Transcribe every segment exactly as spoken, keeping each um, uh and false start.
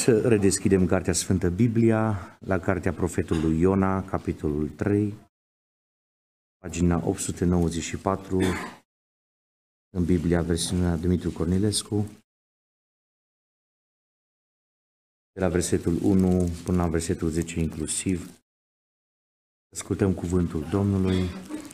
Haideți să redeschidem Cartea Sfântă Biblia la Cartea Profetului Iona, capitolul trei, pagina opt sute nouăzeci și patru, în Biblia, versiunea Dumitru Cornilescu, de la versetul unu până la versetul zece inclusiv. Ascultăm cuvântul Domnului.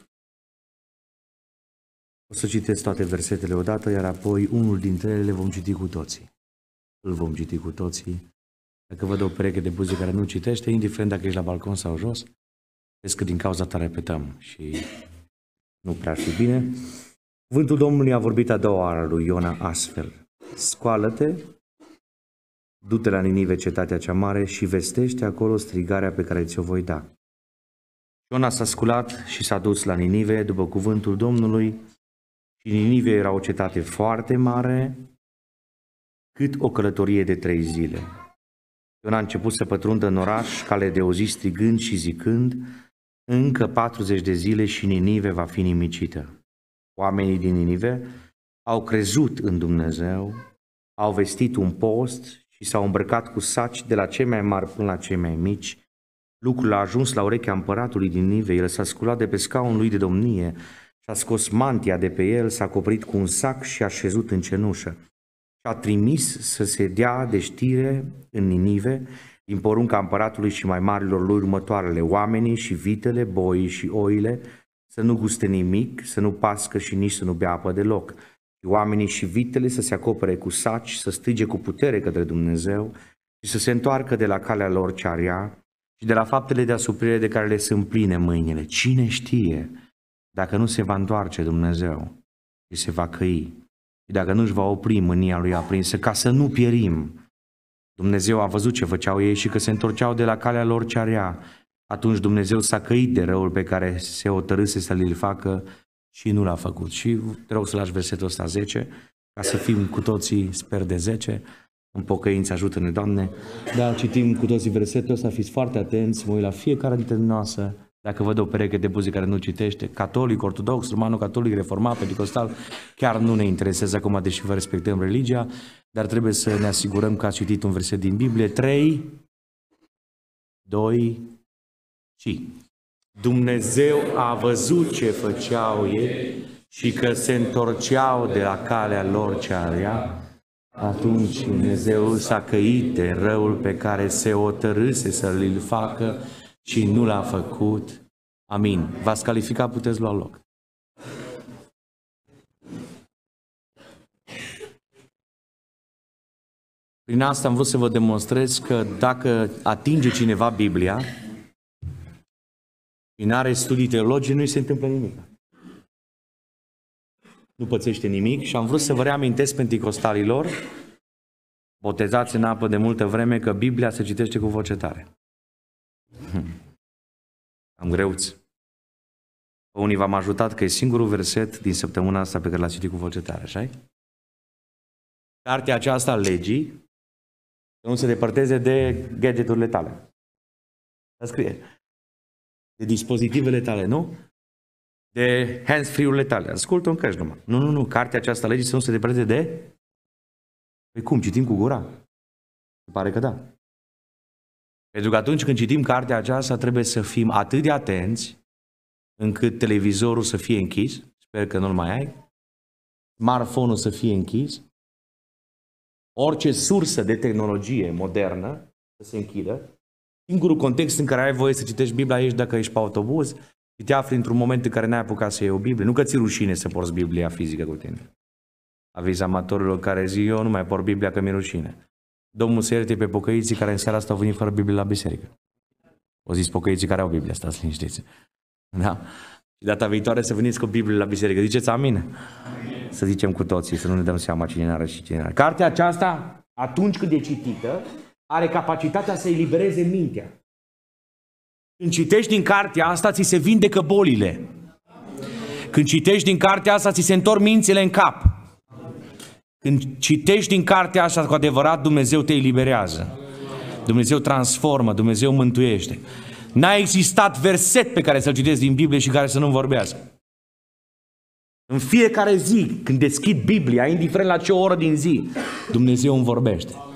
O să citesc toate versetele odată, iar apoi unul dintre ele le vom citi cu toții. Îl vom citi cu toții. Dacă văd o pereche de buze care nu citește, indiferent dacă ești la balcon sau jos, vezi că din cauza ta repetăm și nu prea ar fi bine. Cuvântul Domnului a vorbit a doua oară lui Iona astfel: scoală-te, du-te la Ninive, cetatea cea mare, și vestește acolo strigarea pe care ți-o voi da. Iona s-a sculat și s-a dus la Ninive după cuvântul Domnului, și Ninive era o cetate foarte mare, cât o călătorie de trei zile. Iona a început să pătrundă în oraș cale de o zi, strigând și zicând: încă patruzeci de zile și Ninive va fi nimicită. Oamenii din Ninive au crezut în Dumnezeu, au vestit un post și s-au îmbrăcat cu saci de la cei mai mari până la cei mai mici. Lucrul a ajuns la urechea împăratului din Ninive. El s-a sculat de pe scaunul lui de domnie și a scos mantia de pe el, s-a acoperit cu un sac și a șezut în cenușă. Și a trimis să se dea de știre în Ninive, din porunca împăratului și mai marilor lui, următoarele: oamenii și vitele, boii și oile să nu guste nimic, să nu pască și nici să nu bea apă deloc. Și oamenii și vitele să se acopere cu saci, să strige cu putere către Dumnezeu și să se întoarcă de la calea lor cea rea și de la faptele de asuprire de care le sunt pline mâinile. Cine știe dacă nu se va întoarce Dumnezeu și se va căi, și dacă nu își va opri mânia lui aprinsă, ca să nu pierim. Dumnezeu a văzut ce făceau ei și că se întorceau de la calea lor cea rea. Atunci Dumnezeu s-a căit de răul pe care se hotărâse să l facă și nu l-a făcut. Și te rog să lași versetul ăsta zece, ca să fim cu toții, sper, de zece. În pocăință ajută-ne, Doamne. Da, citim cu toții versetul ăsta, fiți foarte atenți, mă uit la fiecare dintre noastre. Dacă văd o pereche de buze care nu citește, catolic, ortodox, romano-catolic, reformat, pentecostal, chiar nu ne interesează acum, deși vă respectăm religia, dar trebuie să ne asigurăm că ați citit un verset din Biblie. trei, doi, și Dumnezeu a văzut ce făceau ei și că se întorceau de la calea lor cea rea. Atunci Dumnezeu s-a căit de răul pe care se hotărâse să-l facă și nu l-a făcut. Amin. V-ați calificat, puteți lua loc. Prin asta am vrut să vă demonstrez că dacă atinge cineva Biblia și nu are studii teologice, nu-i se întâmplă nimic. Nu pățește nimic. Și am vrut să vă reamintesc penticostalilor, botezați în apă de multă vreme, că Biblia se citește cu voce tare. Am greuți. Unii v-am ajutat că e singurul verset din săptămâna asta pe care l-ați citit cu voce tare, așa-i? Cartea aceasta a legii să nu se depărteze de gadgeturile tale. Scrie. De dispozitivele tale, nu? De hands-free-urile tale. Ascultă un căști numai. Nu, nu, nu. Cartea aceasta a legii să nu se depărteze de... Păi cum? Citim cu gura? Se pare că da. Pentru că atunci când citim cartea aceasta trebuie să fim atât de atenți încât televizorul să fie închis, sper că nu-l mai ai, smartphone-ul să fie închis, orice sursă de tehnologie modernă să se închidă. Singurul context în care ai voie să citești Biblia ești dacă ești pe autobuz și te afli într-un moment în care n-ai apucat să iei o Biblie. Nu că ți-e rușine să porți Biblia fizică cu tine. Aviz amatorilor care zic: eu nu mai port Biblia că mi-e rușine. Domnul să ierte pe pocăiții care în seara asta au venit fără Biblie la biserică. O zis pocăiții care au Biblie, stați liniștiți. Da? Și data viitoare să veniți cu Biblie la biserică. Ziceți amin? Amin. Să zicem cu toții, să nu ne dăm seama cine n-are și cine n-are. Cartea aceasta, atunci când e citită, are capacitatea să elibereze mintea. Când citești din cartea asta, ți se vindecă bolile. Când citești din cartea asta, ți se întorc mințile în cap. Când citești din cartea asta cu adevărat, Dumnezeu te eliberează. Dumnezeu transformă, Dumnezeu mântuiește. N-a existat verset pe care să-l citești din Biblie și care să nu vorbească. În fiecare zi, când deschid Biblia, indiferent la ce oră din zi, Dumnezeu îmi vorbește.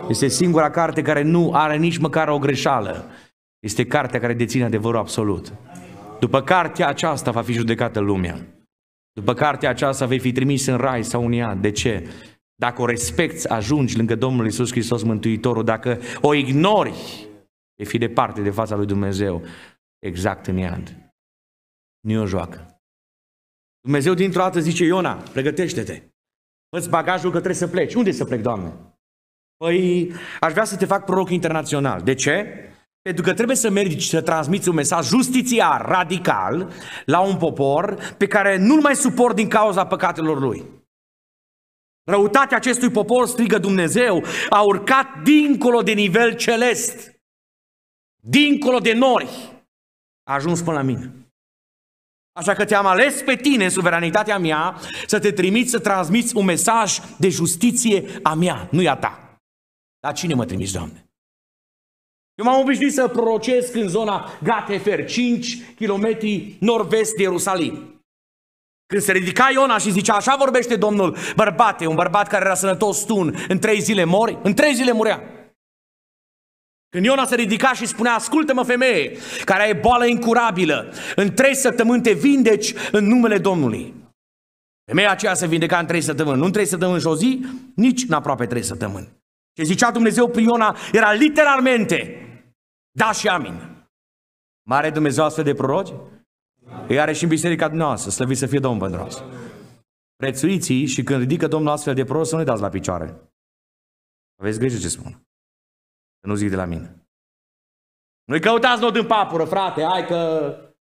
Este singura carte care nu are nici măcar o greșeală. Este cartea care deține adevărul absolut. După cartea aceasta va fi judecată lumea. După cartea aceasta vei fi trimis în rai sau în iad. De ce? Dacă o respecti, ajungi lângă Domnul Iisus Hristos Mântuitorul. Dacă o ignori, vei fi departe de fața lui Dumnezeu, exact în iad. Nu o joacă. Dumnezeu dintr-o dată zice: Iona, pregătește-te. Fă-ți bagajul că trebuie să pleci. Unde să plec, Doamne? Păi, aș vrea să te fac proroc internațional. De ce? Pentru că trebuie să mergi să transmiți un mesaj justițiar, radical, la un popor pe care nu-l mai suport din cauza păcatelor lui. Răutatea acestui popor, strigă Dumnezeu, a urcat dincolo de nivel celest, dincolo de nori, a ajuns până la mine. Așa că te-am ales pe tine, în suveranitatea mea, să te trimiți să transmiți un mesaj de justiție a mea, nu a ta. Dar cine mă trimiți, Doamne? Eu m-am obișnuit să prorocesc în zona Gat-Hefer, cinci kilometri nord-vest de Ierusalim. Când se ridica Iona și zicea: așa vorbește Domnul, bărbate, un bărbat care era sănătos tun, în trei zile mori? În trei zile murea. Când Iona se ridica și spunea: ascultă-mă, femeie, care ai boală incurabilă, în trei săptămâni te vindeci în numele Domnului. Femeia aceea se vindeca în trei săptămâni, nu în trei săptămâni și o zi, nici în aproape trei săptămâni. Ce zicea Dumnezeu prin Iona era literalmente da și amin. Mare Dumnezeu astfel de proroci? Îi are și în biserica dumneavoastră, slăvit să fie Domnul pentru asta. Prețuiți-i și când ridică Domnul astfel de proroci, să nu-i dați la picioare. Aveți grijă ce spun. Să nu zic de la mine. Nu-i căutați nod în papură, frate, hai că...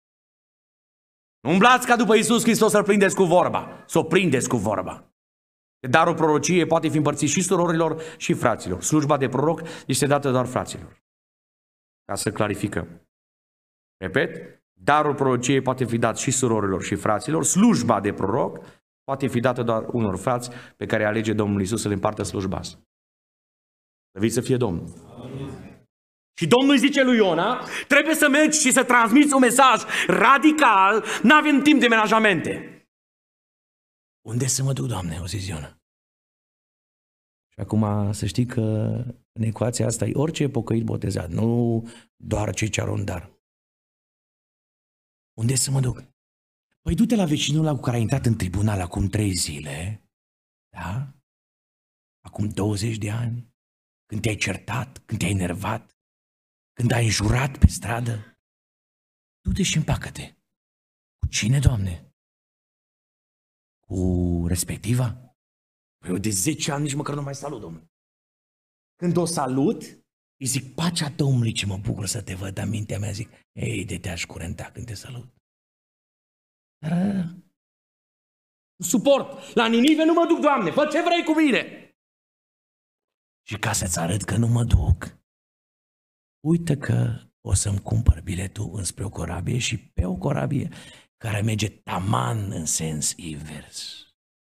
Nu umblați ca după Iisus Hristos să-L prindeți cu vorba, să o prindeți cu vorba. Darul prorocie poate fi împărțit și surorilor și fraților. Slujba de proroc este dată doar fraților. Ca să clarificăm. Repet, darul prorociei poate fi dat și surorilor și fraților. Slujba de proroc poate fi dată doar unor frați pe care alege Domnul Iisus să le împartă slujba asta. Slăvit să fie Domnul. Amin. Și Domnul îi zice lui Iona: trebuie să mergi și să transmiți un mesaj radical, n-avem timp de menajamente. Unde să mă duc, Doamne? O zis Iona. Și acum să știi că în ecuația asta e orice pocăit botezat, nu doar cei ce au un dar. Unde să mă duc? Păi du-te la vecinul ăla cu care ai intrat în tribunal acum trei zile, da? Acum douăzeci de ani, când te-ai certat, când te-ai enervat, când ai înjurat pe stradă. Du-te și împacă-te. Cu cine, Doamne? Cu respectiva? Păi eu de zece ani nici măcar nu mai salut, Domnule. Când o salut, îi zic: pacea Domnului, ce mă bucur să te văd. Dar mintea mea zic: ei, de te-aș curenta când te salut. Dar nu suport. La Ninive nu mă duc, Doamne, fă ce vrei cu mine. Și ca să-ți arăt că nu mă duc, uite că o să-mi cumpăr biletul înspre o corabie și pe o corabie care merge taman în sens invers.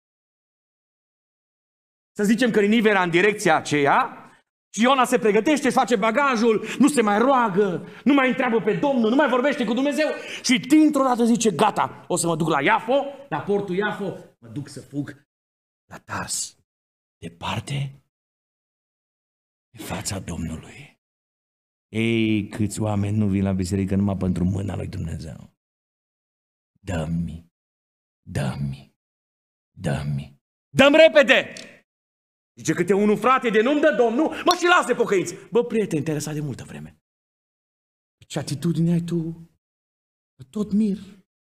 Să zicem că Ninive era în direcția aceea și Iona se pregătește, își face bagajul, nu se mai roagă, nu mai întreabă pe Domnul, nu mai vorbește cu Dumnezeu și dintr-o dată zice: gata, o să mă duc la Iafo, la portul Iafo, mă duc să fug la Tars, departe de fața Domnului. Ei, câți oameni nu vin la biserică numai pentru mâna lui Dumnezeu. Dă-mi, dă-mi, dă-mi, dă-mi repede! Zice câte unul: frate, de nu-mi dă Domnul, mă și las de pocăiți. Bă, prieten, te-ai lăsat de multă vreme. Ce atitudine ai tu? Tot mir.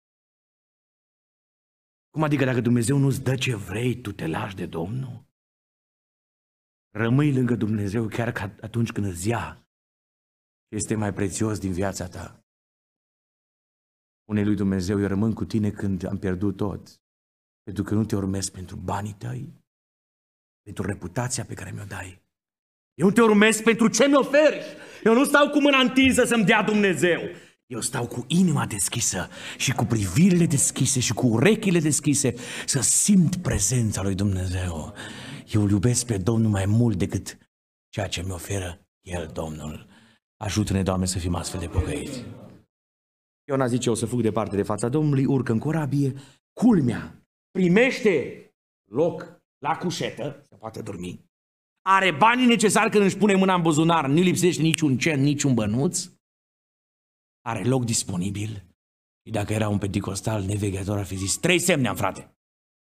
Cum adică dacă Dumnezeu nu-ți dă ce vrei, tu te lași de Domnul? Rămâi lângă Dumnezeu chiar ca atunci când îți ia ce este mai prețios din viața ta. Spune lui Dumnezeu: eu rămân cu tine când am pierdut tot, pentru că nu te urmez pentru banii tăi, pentru reputația pe care mi-o dai. Eu nu te urmez pentru ce mi oferi. Eu nu stau cu mâna întinsă să-mi dea Dumnezeu. Eu stau cu inima deschisă și cu privirile deschise și cu urechile deschise să simt prezența lui Dumnezeu. Eu îl iubesc pe Domnul mai mult decât ceea ce mi oferă El, Domnul. Ajută-ne, Doamne, să fim astfel de pocăiți. Iona zice: o să fug departe de fața Domnului, urcă în corabie, culmea, primește loc la cușetă, să poată dormi. Are banii necesari când își pune mâna în buzunar, nu lipsește niciun cent, niciun bănuț? Are loc disponibil? Și dacă era un penticostal neveghetor, ar fi zis, trei semne am, frate.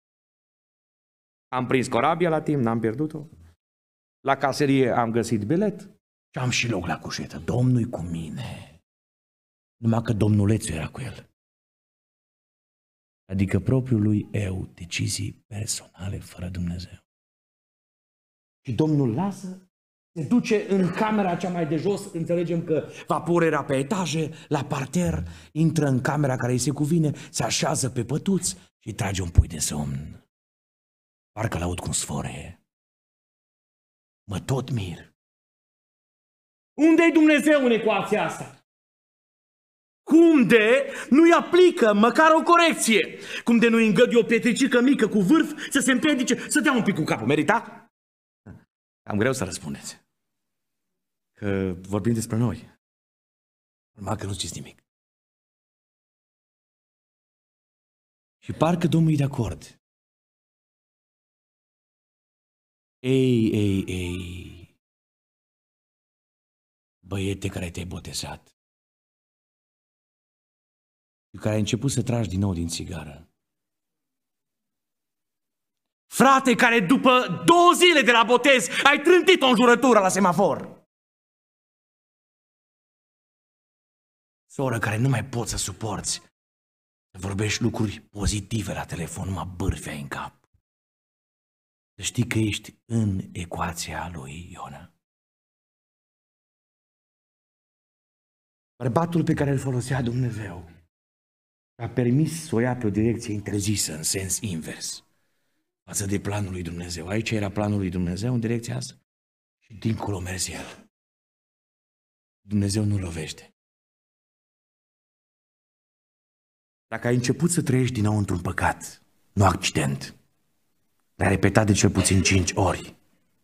Am prins corabia la timp, n-am pierdut-o. La caserie am găsit bilet și am și loc la cușetă. Domnul-i cu mine. Numai că domnulețul era cu el. Adică propriul lui eu, decizii personale fără Dumnezeu. Și Domnul lasă, se duce în camera cea mai de jos, înțelegem că vaporul era pe etaje, la parter, intră în camera care îi se cuvine, se așează pe pătuț și îi trage un pui de somn. Parcă l-aud cum sfore. Mă tot mir. Unde-i Dumnezeu în ecuația asta? Cum de nu-i aplică măcar o corecție? Cum de nu-i îngăduie o pietricică mică cu vârf să se împiedice, să dea un pic cu capul? Merita? Cam greu să răspundeți. Că vorbim despre noi. Numai că nu știți nimic. Și parcă Domnul e de acord. Ei, ei, ei, băiete care te-ai botezat și care ai început să tragi din nou din țigară. Frate care după două zile de la botez ai trântit o înjurătură la semafor. Soră care nu mai poți să suporți să vorbești lucruri pozitive la telefon, numai bârfi ai în cap. Să știi că ești în ecuația lui Iona. Bărbatul pe care îl folosea Dumnezeu a permis să o ia pe o direcție interzisă, în sens invers, față de planul lui Dumnezeu. Aici era planul lui Dumnezeu, în direcția asta, și dincolo merge el. Dumnezeu nu lovește. Dacă ai început să trăiești din nou într-un păcat, nu accident, le-ai repetat de cel puțin cinci ori,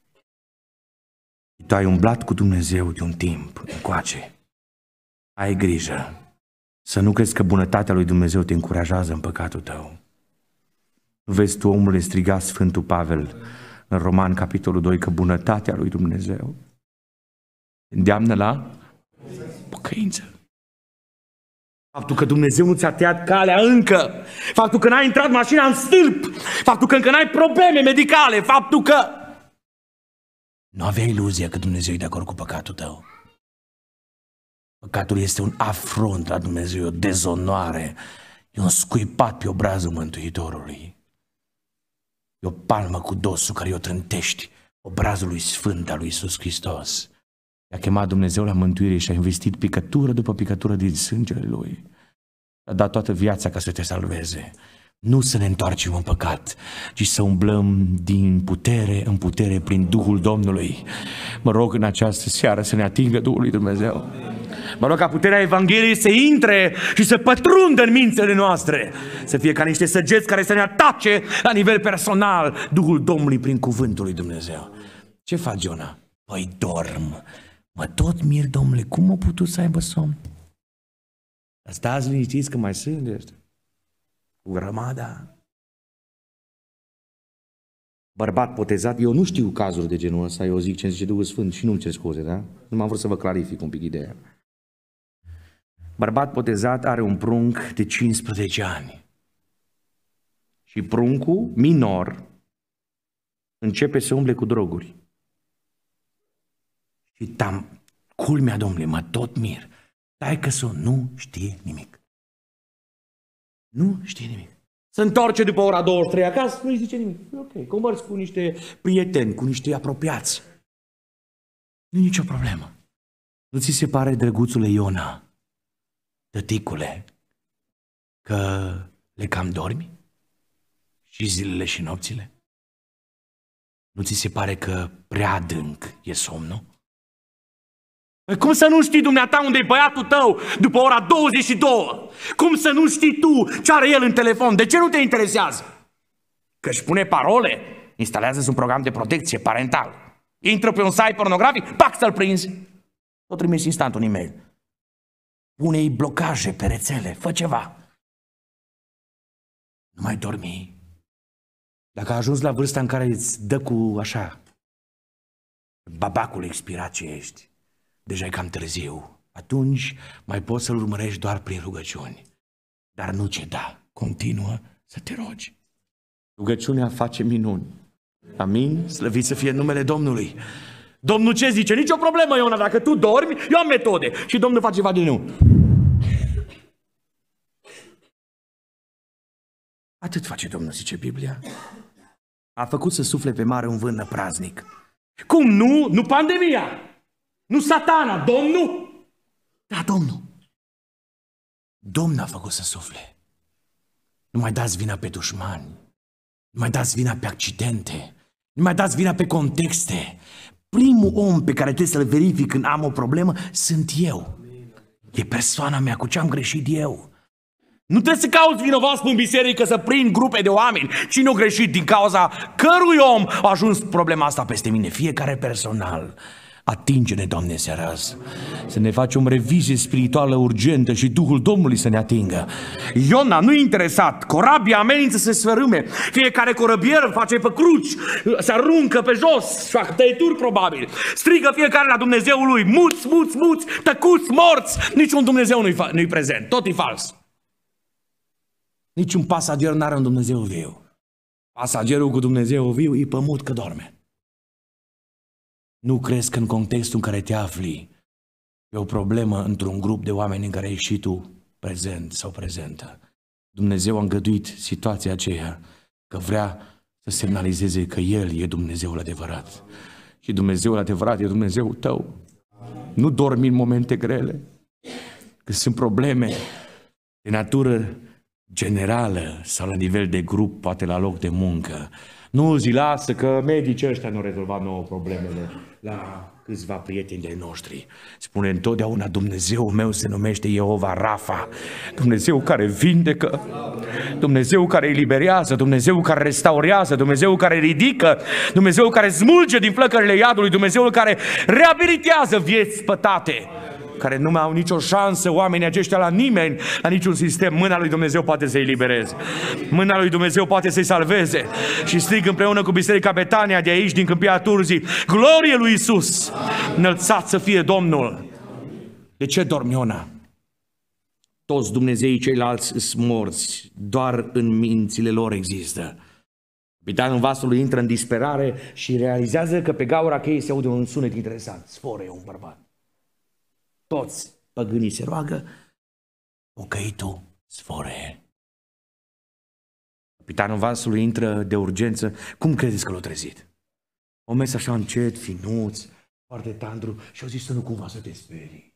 tu ai umblat cu Dumnezeu de un timp încoace, ai grijă să nu crezi că bunătatea lui Dumnezeu te încurajează în păcatul tău. Nu vezi tu, omule, striga Sfântul Pavel în Roman, capitolul doi, că bunătatea lui Dumnezeu îndeamnă la pocăință. Faptul că Dumnezeu nu ți-a tăiat calea încă, faptul că n-ai intrat mașina în stâlp, faptul că încă n-ai probleme medicale, faptul că nu avea iluzia că Dumnezeu e de acord cu păcatul tău. Păcatul este un afront la Dumnezeu, o dezonoare, e un scuipat pe obrazul Mântuitorului. E o palmă cu dosul care o trântești obrazului sfânt al lui Iisus Hristos. I-a chemat Dumnezeu la mântuire și a investit picătură după picătură din sângele Lui. A dat toată viața ca să te salveze. Nu să ne întoarcem în păcat, ci să umblăm din putere în putere prin Duhul Domnului. Mă rog în această seară să ne atingă Duhul lui Dumnezeu. Mă rog ca puterea Evangheliei să intre și să pătrundă în mințele noastre. Să fie ca niște săgeți care să ne atace la nivel personal Duhul Domnului prin cuvântul lui Dumnezeu. Ce faci, Iona? Păi dorm. Mă tot mir, domnule, cum a putut să aibă somn? Dar stați liniștiți că mai sunt de ăștia. Cu grămada. Bărbat botezat, eu nu știu cazuri de genul ăsta, eu zic ce zice Duhul Sfânt și nu-mi cer scuze, da? Nu m-am vrut să vă clarific un pic ideea. Bărbat botezat are un prunc de cincisprezece ani. Și pruncul minor începe să umble cu droguri. Și tam, culmea, domnule, mă tot mir. Taică-s-o nu știe nimic. Nu știe nimic. Se întoarce după ora douăzeci și trei acasă, nu-i zice nimic. Ok, conversi cu niște prieteni, cu niște apropiați. Nu-i nicio problemă. Nu ți se pare, drăguțule Iona, tăticule, că le cam dormi? Și zilele și nopțile? Nu ți se pare că prea adânc e somnul? Cum să nu știi dumneata unde e băiatul tău după ora douăzeci și două? Cum să nu știi tu ce are el în telefon? De ce nu te interesează? Că își pune parole? Instalează un program de protecție parental. Intră pe un site pornografic, pac, să-l prinzi. O trimiți instant un e-mail. Pune-i blocaje pe rețele, fă ceva. Nu mai dormi. Dacă a ajuns la vârsta în care îți dă cu așa, babacul expirat ce ești, deja e cam târziu. Atunci mai poți să-L urmărești doar prin rugăciuni. Dar nu ceda, continuă să te rogi. Rugăciunea face minuni. Amin? Slăvit să fie numele Domnului. Domnul ce zice? Nici o problemă, Iona, dacă tu dormi, eu am metode. Și Domnul face ceva din nou. Atât face Domnul, zice Biblia. A făcut să sufle pe mare un vânt năpraznic. Cum nu? Nu pandemia! Nu satana, Domnul! Da, Domnul. Domnul a făcut să sufle. Nu mai dați vina pe dușmani. Nu mai dați vina pe accidente. Nu mai dați vina pe contexte. Primul om pe care trebuie să-l verific când am o problemă sunt eu. E persoana mea, cu ce am greșit eu. Nu trebuie să cauți vinovați în biserică, să prind grupe de oameni. Cine a greșit, din cauza cărui om a ajuns problema asta peste mine? Fiecare personal. Atinge-ne, Doamne, seara azi. Să ne facem o revizie spirituală urgentă și Duhul Domnului să ne atingă. Iona nu e interesat. Corabia amenință să se sfărâme. Fiecare corăbier face pe cruci, se aruncă pe jos, fac tăieturi probabil. Strigă fiecare la Dumnezeul lui. Muți, muți, muți, tăcuți, morți. Niciun Dumnezeu nu-i, nu-i prezent. Tot e fals. Niciun pasager n-are un Dumnezeu viu. Pasagerul cu Dumnezeu viu e pămut că dorme. Nu crezi că în contextul în care te afli e o problemă într-un grup de oameni în care ești și tu prezent sau prezentă. Dumnezeu a îngăduit situația aceea că vrea să semnalizeze că El e Dumnezeul adevărat. Și Dumnezeul adevărat e Dumnezeul tău. Nu dormi în momente grele, că sunt probleme de natură generală sau la nivel de grup, poate la loc de muncă. Nu zi, lasă că medicii ăștia nu rezolvat nouă problemele la câțiva prieteni de noștri. Spune întotdeauna, Dumnezeul meu se numește Jehova Rafa, Dumnezeu care vindecă, Dumnezeu care eliberează, Dumnezeu care restaurează, Dumnezeu care ridică, Dumnezeu care smulge din flăcările iadului, Dumnezeu care reabilitează vieți spătate, care nu mai au nicio șansă oamenii aceștia la nimeni, la niciun sistem. Mâna lui Dumnezeu poate să-i elibereze. Mâna lui Dumnezeu poate să-i salveze. Și strig împreună cu Biserica Betania de aici, din Câmpia Turzii, glorie lui Iisus! Înălțat să fie Domnul! De ce dormi, Iona? Toți Dumnezeii ceilalți sunt morți, doar în mințile lor există. Capitanul vasului intră în disperare și realizează că pe gaura cheii se aude un sunet interesant. Sfore, un bărbat. Toți păgânii se roagă, pocăitul Sfore. Capitanul vasului intră de urgență. Cum credeți că l-a trezit? O mers așa încet, finuț, foarte tandru și au zis să nu cumva să te sperii.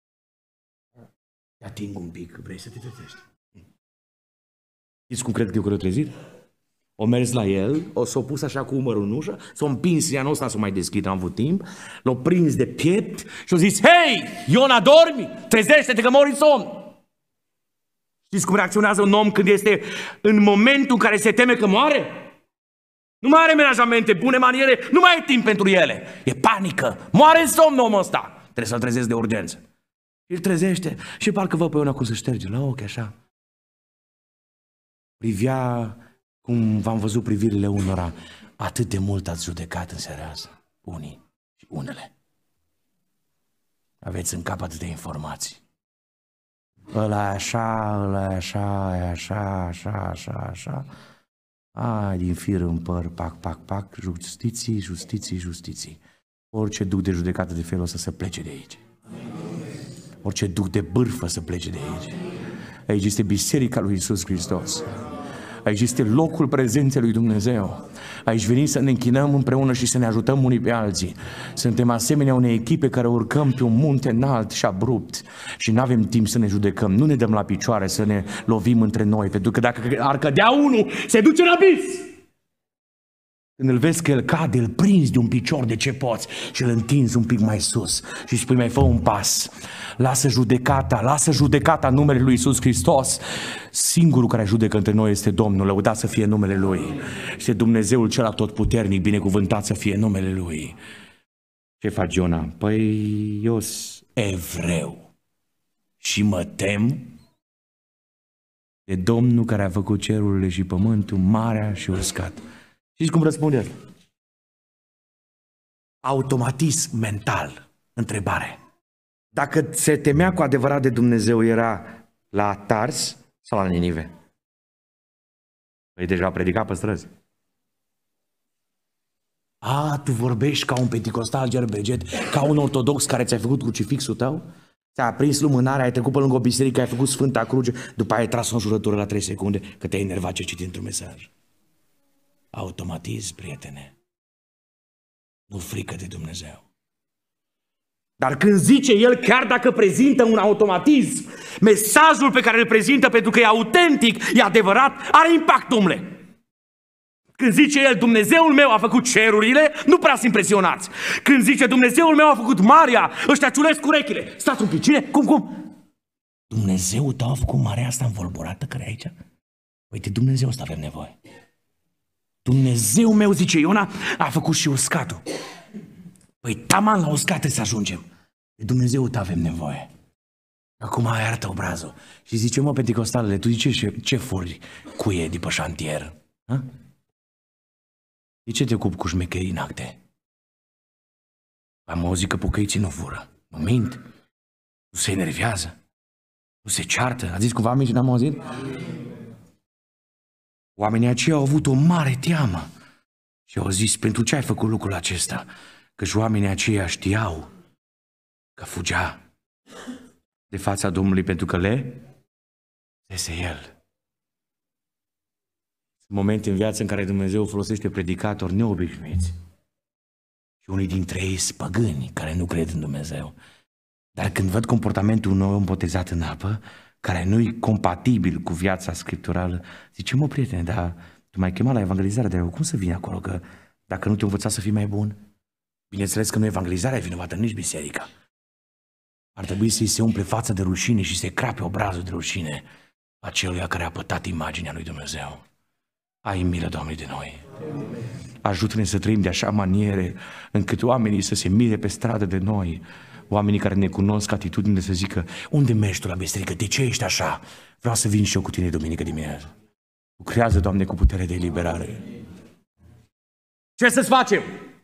Te ating un pic, vrei să te trezești. Știți cum cred eu că l-a trezit? O mers la el, o s-o pus așa cu umărul în ușă, s-o împins, ea nu ăsta s-o mai deschid, n-am avut timp, l-o prins de piept și-o zis, hei, Iona, dormi? Trezește-te că mori în somn. Știți cum reacționează un om când este în momentul în care se teme că moare? Nu mai are menajamente, bune maniere, nu mai e timp pentru ele. E panică, moare în somn omul ăsta. Trebuie să-l trezesc de urgență. Și îl trezește și parcă vă pe Iona cum se șterge la ochi așa. Privea cum v-am văzut privirile unora, atât de mult ați judecat în seara asta, unii și unele. Aveți în cap atâtea informații. Ăla așa, ăla așa, așa, așa, așa, așa. Ai, din fir în păr, pac, pac, pac, justiții, justiții, justiții. Orice duc de judecată de felul ăsta să plece de aici. Orice duc de bârfă să plece de aici. Aici este Biserica lui Iisus Hristos. Aici este locul prezenței lui Dumnezeu. Aici venim să ne închinăm împreună și să ne ajutăm unii pe alții. Suntem asemenea unei echipe care urcăm pe un munte înalt și abrupt și nu avem timp să ne judecăm. Nu ne dăm la picioare să ne lovim între noi, pentru că dacă ar cădea unul, se duce în abis. Când îl vezi că el cade, îl prinzi de un picior de ce poți și îl întinzi un pic mai sus și spui, mai fă un pas. Lasă judecata, lasă judecata în numele lui Iisus Hristos. Singurul care judecă între noi este Domnul, lăudat să fie numele Lui. Este Dumnezeul cel atotputernic, binecuvântat să fie numele Lui. Ce faci, Iona? Păi, eu sunt evreu și mă tem de Domnul care a făcut cerurile și pământul, marea și uscat. Știți cum răspunde el? Automatism mental. Întrebare. Dacă se temea cu adevărat de Dumnezeu, era la Tars sau la Ninive? Păi deja a predicat pe străzi. A, tu vorbești ca un penticostal gerbeget, ca un ortodox care ți-a făcut crucifixul tău? Ți-a aprins lumânarea, ai trecut pe lângă o biserică, ai făcut Sfânta Cruce, după aia ai tras o înjurătură la trei secunde, că te-ai enervat ce citi într-un mesaj. Automatism, prietene. Nu frică de Dumnezeu. Dar când zice el, chiar dacă prezintă un automatism, mesajul pe care îl prezintă pentru că e autentic, e adevărat, are impact, domnule. Când zice el, Dumnezeul meu a făcut cerurile, nu prea să impresionați. Când zice, Dumnezeul meu a făcut marea, ăștia ciulesc urechile. Stați un pic, cine? Cum, cum? Dumnezeul tău a făcut marea asta învolburată care e aici? Păi de Dumnezeu ăsta avem nevoie. Dumnezeu meu, zice Iona, a făcut și uscatul. Păi taman la uscat trebuie să ajungem. De Dumnezeu tău avem nevoie. Acum ai arată obrazul. Și zice, mă, penticostalele, tu zice ce, ce furi cuie de pe șantier? Ha? De ce te ocupi cu șmecherii în acte? Am auzit că pocăiții nu fură. Mă mint? Nu se enervează? Nu se ceartă? A zis cumva amin și n-am auzit? Oamenii aceia au avut o mare teamă. Și au zis, pentru ce ai făcut lucrul acesta? Căci oamenii aceia știau că fugea de fața Domnului pentru că le zese el. Sunt momente în viață în care Dumnezeu folosește predicatori neobișnuiți. Și unii dintre ei sunt păgâni care nu cred în Dumnezeu. Dar când văd comportamentul unui om botezat în apă, care nu-i compatibil cu viața scripturală, zice, mă, prietene, dar tu m-ai chemat la evangelizare, dar cum să vii acolo? Că dacă nu te-ai învățat să fii mai bun? Bineînțeles că nu evangelizarea e vinovată, nici biserica. Ar trebui să-i se umple fața de rușine și să-i crape obrazul de rușine aceluia care a pătat imaginea lui Dumnezeu. Ai milă, Doamne, de noi. Ajută-ne să trăim de așa maniere încât oamenii să se mire pe stradă de noi. Oamenii care ne cunosc atitudine să zică, unde mergi tu la biserică? De ce ești așa? Vreau să vin și eu cu tine duminică dimineață. Lucrează, Doamne, cu putere de eliberare. Ce să-ți facem?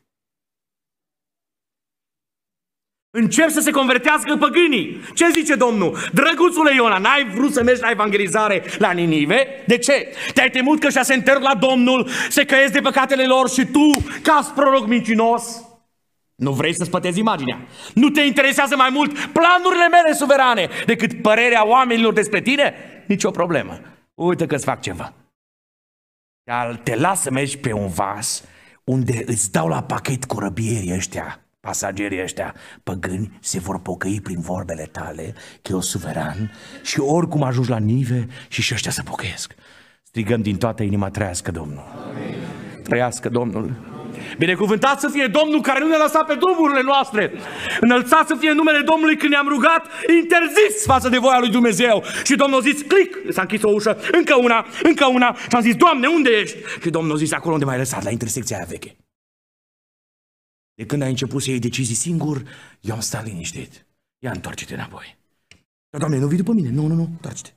Încep să se convertească păgânii. Ce zice Domnul? Drăguțule Iona, n-ai vrut să mergi la evangelizare la Ninive? De ce? Te-ai temut că ăștia se întorc la Domnul, se căiesc de păcatele lor și tu, ca proroc mincinos, nu vrei să spătezi imaginea. Nu te interesează mai mult planurile mele suverane decât părerea oamenilor despre tine? Nici o problemă. Uite că-ți fac ceva. Te las să mergi pe un vas unde îți dau la pachet corăbierii ăștia. Pasagerii ăștia păgâni se vor pocăi prin vorbele tale, că eu suveran, și oricum ajungi la Nive și și ăștia să pocăiesc. Strigăm din toată inima, trăiască Domnul. Amin. Trăiască Domnul. Binecuvântat să fie Domnul care nu ne-a lăsat pe drumurile noastre. Înălțat să fie numele Domnului când ne-am rugat, interzis față de voia lui Dumnezeu. Și Domnul a zis, clic, s-a închis o ușă, încă una, încă una. Și am zis, Doamne, unde ești? Și Domnul a zis, acolo unde m-ai lăsat, la intersecția aia veche. De când ai început să iei decizii singur, eu am stat liniștit. Ia, întoarce-te înapoi. Dar, Doamne, nu vii după mine. Nu, nu, nu, întoarce-te.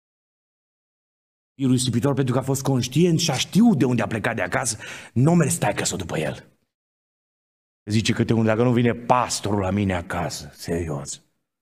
Fiul ispitor, pentru că a fost conștient și a știut de unde a plecat de acasă, nu mers taică-s-o după el. Zice câte unul, dacă nu vine pastorul la mine acasă, serios.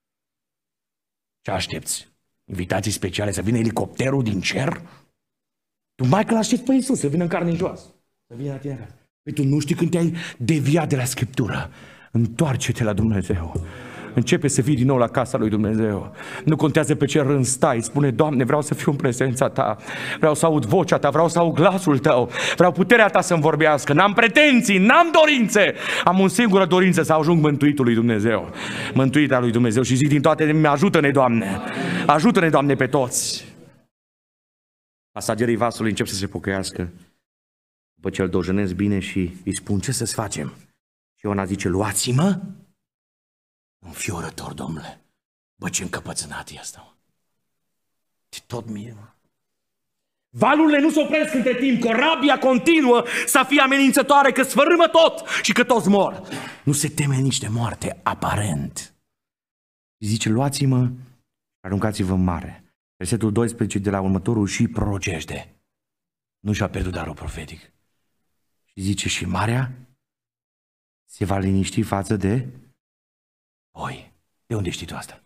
Ce aștepți? Invitații speciale, să vină elicopterul din cer? Tu mai că l-aștepți pe Iisus să vină în carne în jos, să vină la tine acasă. Păi tu nu știi când te-ai deviat de la Scriptură. Întoarce-te la Dumnezeu. Începe să fii din nou la casa lui Dumnezeu. Nu contează pe ce rând stai. Spune, Doamne, vreau să fiu în prezența Ta. Vreau să aud vocea Ta, vreau să aud glasul Tău. Vreau puterea Ta să-mi vorbească. N-am pretenții, n-am dorințe. Am o singură dorință, să ajung mântuitul lui Dumnezeu. Mântuirea lui Dumnezeu. Și zic din toate inima, ajută-ne, Doamne. Ajută-ne, Doamne, pe toți. Pasagerii vasului încep să se pocăiască. După ce îl dojenesc bine și îi spun, ce să-ți facem? Și Iona zice, luați-mă înfiorător, domnule. Bă, ce încăpățânat e asta, mă. Tot mie, mă. Valurile nu se opresc între timp, corabia continuă să fie amenințătoare, că sfărâmă tot și că toți mor. Nu se teme nici de moarte, aparent. Și zice, luați-mă, aruncați-vă în mare. Versetul doisprezece de la următorul și prorocește. Nu și-a pierdut darul profetic. Și zice, și marea se va liniști față de voi. De unde știi tu asta?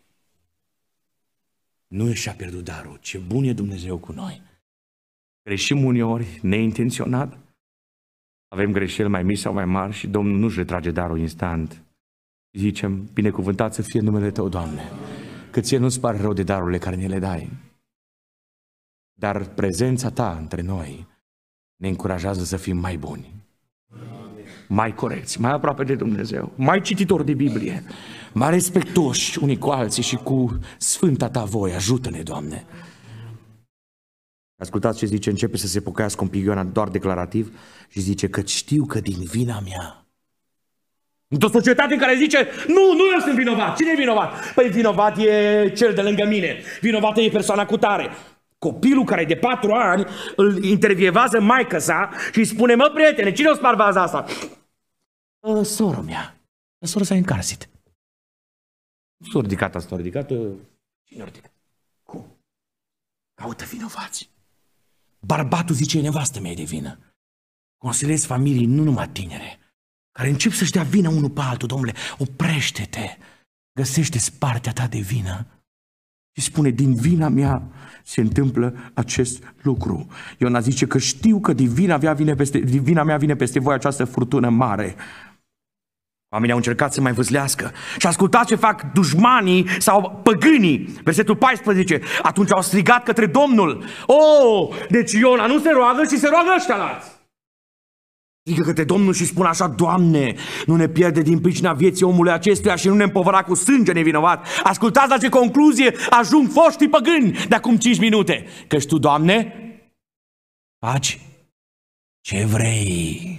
Nu și-a pierdut darul. Ce bun e Dumnezeu cu noi. Greșim uneori, neintenționat. Avem greșeli mai mici sau mai mari și Domnul nu-și retrage darul instant. Zicem, binecuvântat să fie numele Tău, Doamne, că Ție nu-ți pare rău de darurile care ne le dai. Dar prezența Ta între noi ne încurajează să fim mai buni, mai corecți, mai aproape de Dumnezeu, mai cititori de Biblie, mai respectoși unii cu alții și cu sfânta Ta voie. Ajută-ne, Doamne! Ascultați ce zice, începe să se pocăiască un pic Iona doar declarativ și zice că știu că din vina mea. Într-o societate în care zice, nu, nu eu sunt vinovat. Cine e vinovat? Păi vinovat e cel de lângă mine. Vinovată e persoana cu tare. Copilul care e de patru ani îl intervievează maică-sa și îi spune, mă, prietene, cine o spart vaza asta? Uh, sora mea. Sora s-a încarsit. Nu s-a ridicat asta, s-a ridicat. Uh, cine a ridicat? Cum? Caută vinovați. Bărbatul zice, nevastă mea e de vină. Consiliez familii, nu numai tinere, care încep să-și dea vină unul pe altul. Domnule, oprește-te, găsește-ți partea ta de vină și spune, din vina mea se întâmplă acest lucru. Iona zice că știu că din vina mea vine peste, din vina mea vine peste voi această furtună mare. Oamenii au încercat să mai vâslească. Și ascultați ce fac dușmanii sau păgânii. Versetul paisprezece. Atunci au strigat către Domnul. Oh, deci Iona nu se roagă, ci se roagă ăștia lați. Strigă către Domnul și spune așa, Doamne, nu ne pierde din pricina vieții omului acestuia și nu ne împovăra cu sânge nevinovat. Ascultați la ce concluzie ajung foștii păgâni de acum cinci minute. Căci Tu, Doamne, faci ce vrei.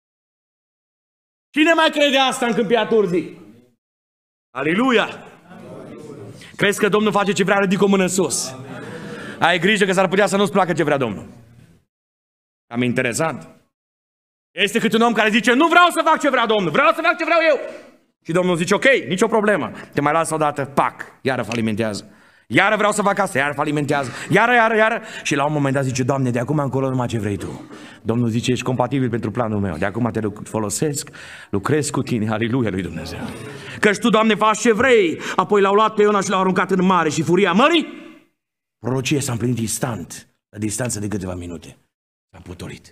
Cine mai crede asta în Câmpia Turzii? Aleluia! Crezi că Domnul face ce vrea? Ridică o mână în sus. Ai grijă că s-ar putea să nu-ți placă ce vrea Domnul. Cam interesant. Este cât un om care zice, nu vreau să fac ce vrea Domnul, vreau să fac ce vreau eu. Și Domnul zice, ok, nicio problemă. Te mai lasă odată, pac, iară falimentează. Iară vreau să fac asta, iară falimentează. Iară, iară, iară. Și la un moment dat zice, Doamne, de acum încolo numai ce vrei Tu. Domnul zice, ești compatibil pentru planul meu. De acum te folosesc, lucrez cu tine. Aleluia lui Dumnezeu. Căci Tu, Doamne, faci ce vrei. Apoi l-au luat pe Iona și l-au aruncat în mare și furia mării. Prorocia s-a împlinit instant, la distanță de câteva minute. S-a putorit.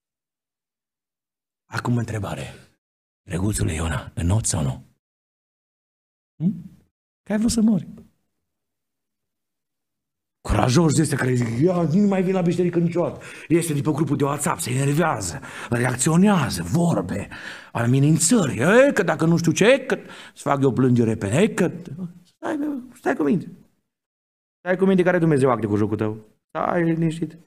Acum întrebare. Drăguțule Iona, înnoți sau nu? Hm? Că ai vrut să mori. Curajos de ăsta care zic, ia, nu mai vin la biserică niciodată. Este de pe grupul de WhatsApp, se enervează, reacționează, vorbe, amenințări. E, că dacă nu știu ce, că să fac eu plângere pe ei, că... Stai, stai cu minte. Stai cu minte care Dumnezeu acte cu jocul tău. Stai liniștit.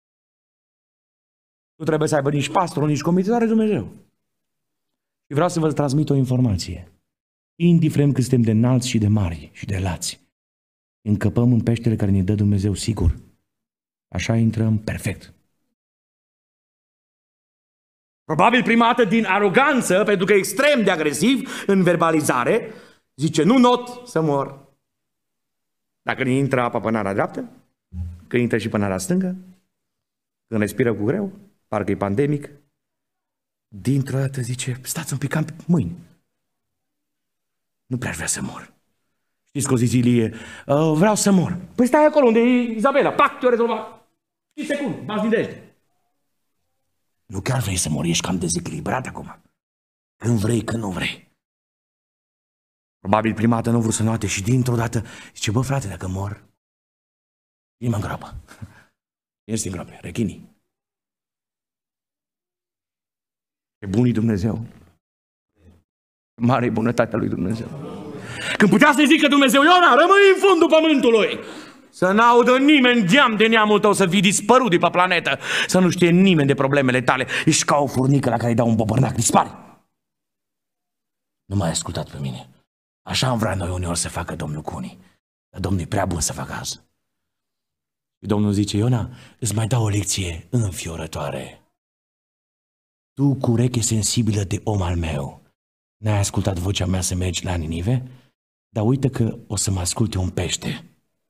Nu trebuie să aibă nici pastor, nici comitet, are Dumnezeu. Și vreau să vă transmit o informație. Indiferent cât suntem de înalți și de mari și de lați, încăpăm în peștele care ne dă Dumnezeu sigur. Așa intrăm perfect. Probabil prima dată din aroganță, pentru că e extrem de agresiv în verbalizare, zice, nu not să mor. Dacă ne intră apa pe nara dreaptă, când intră și pe nara stângă, când respiră cu greu, parcă e pandemic, dintr-o dată zice, stați un pic, am mâini. Nu prea vrea să mor. Știți că o zi Ilie, vreau să mor. Păi stai acolo unde e Izabela, pac, te-o rezolvat. cinci secunde, bați din dește. Nu chiar vrei să mori, ești cam dezechilibrat acum. Când vrei, când nu vrei. Probabil prima dată nu vrut să noate și dintr-o dată zice, bă frate, dacă mor, inima în groapă. Ești în groapă, rechinii. E bunii Dumnezeu. Mare bunătatea lui Dumnezeu. Când putea să-i zică Dumnezeu, Iona, rămâi în fundul pământului. Să n-audă nimeni geam de neamul tău, să fii dispărut de pe planetă, să nu știe nimeni de problemele tale. Ești ca o furnică la care îi dau un bobărnac, dispari. Nu m-ai ascultat pe mine. Așa am vrea noi uneori să facă Domnul cu unii. Dar Domnul e prea bun să facă asta. Și Domnul zice, Iona, îți mai dau o lecție înfiorătoare. Tu, cu ureche sensibilă de om al meu, n-ai ascultat vocea mea să mergi la Ninive? Dar uite că o să mă asculte un pește.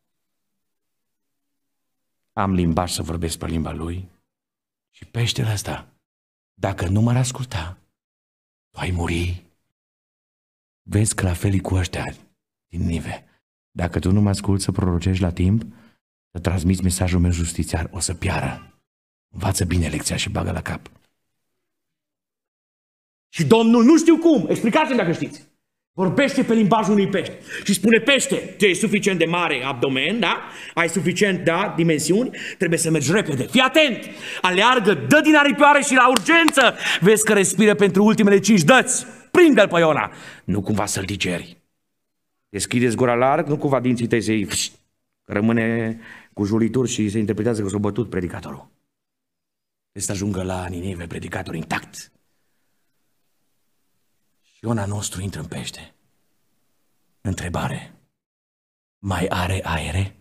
Am limbaj să vorbesc pe limba lui și peștele ăsta, dacă nu m-ar asculta, tu ai muri. Vezi că la fel e cu ăștia din Nive. Dacă tu nu mă asculți să prorocești la timp, să transmiți mesajul meu justițiar, o să piară. Învață bine lecția și bagă la cap. Și Domnul, nu știu cum, explicați-mi dacă știți, vorbește pe limbajul unui pește și spune: pește, tu ești suficient de mare abdomen, da? Ai suficient, da, dimensiuni, trebuie să mergi repede. Fii atent, aleargă, dă din aripioare și la urgență vezi că respiră pentru ultimele cinci dăți. Prinde-l pe Iona, nu cumva să-l digeri. Deschideți gura larg, nu cumva dinții tăi să-i... Rămâne cu julituri și se interpretează că s-a bătut predicatorul. Trebuie să ajungă la Ninive predicator intact. Și Iona nostru intră în pește. Întrebare: mai are aere?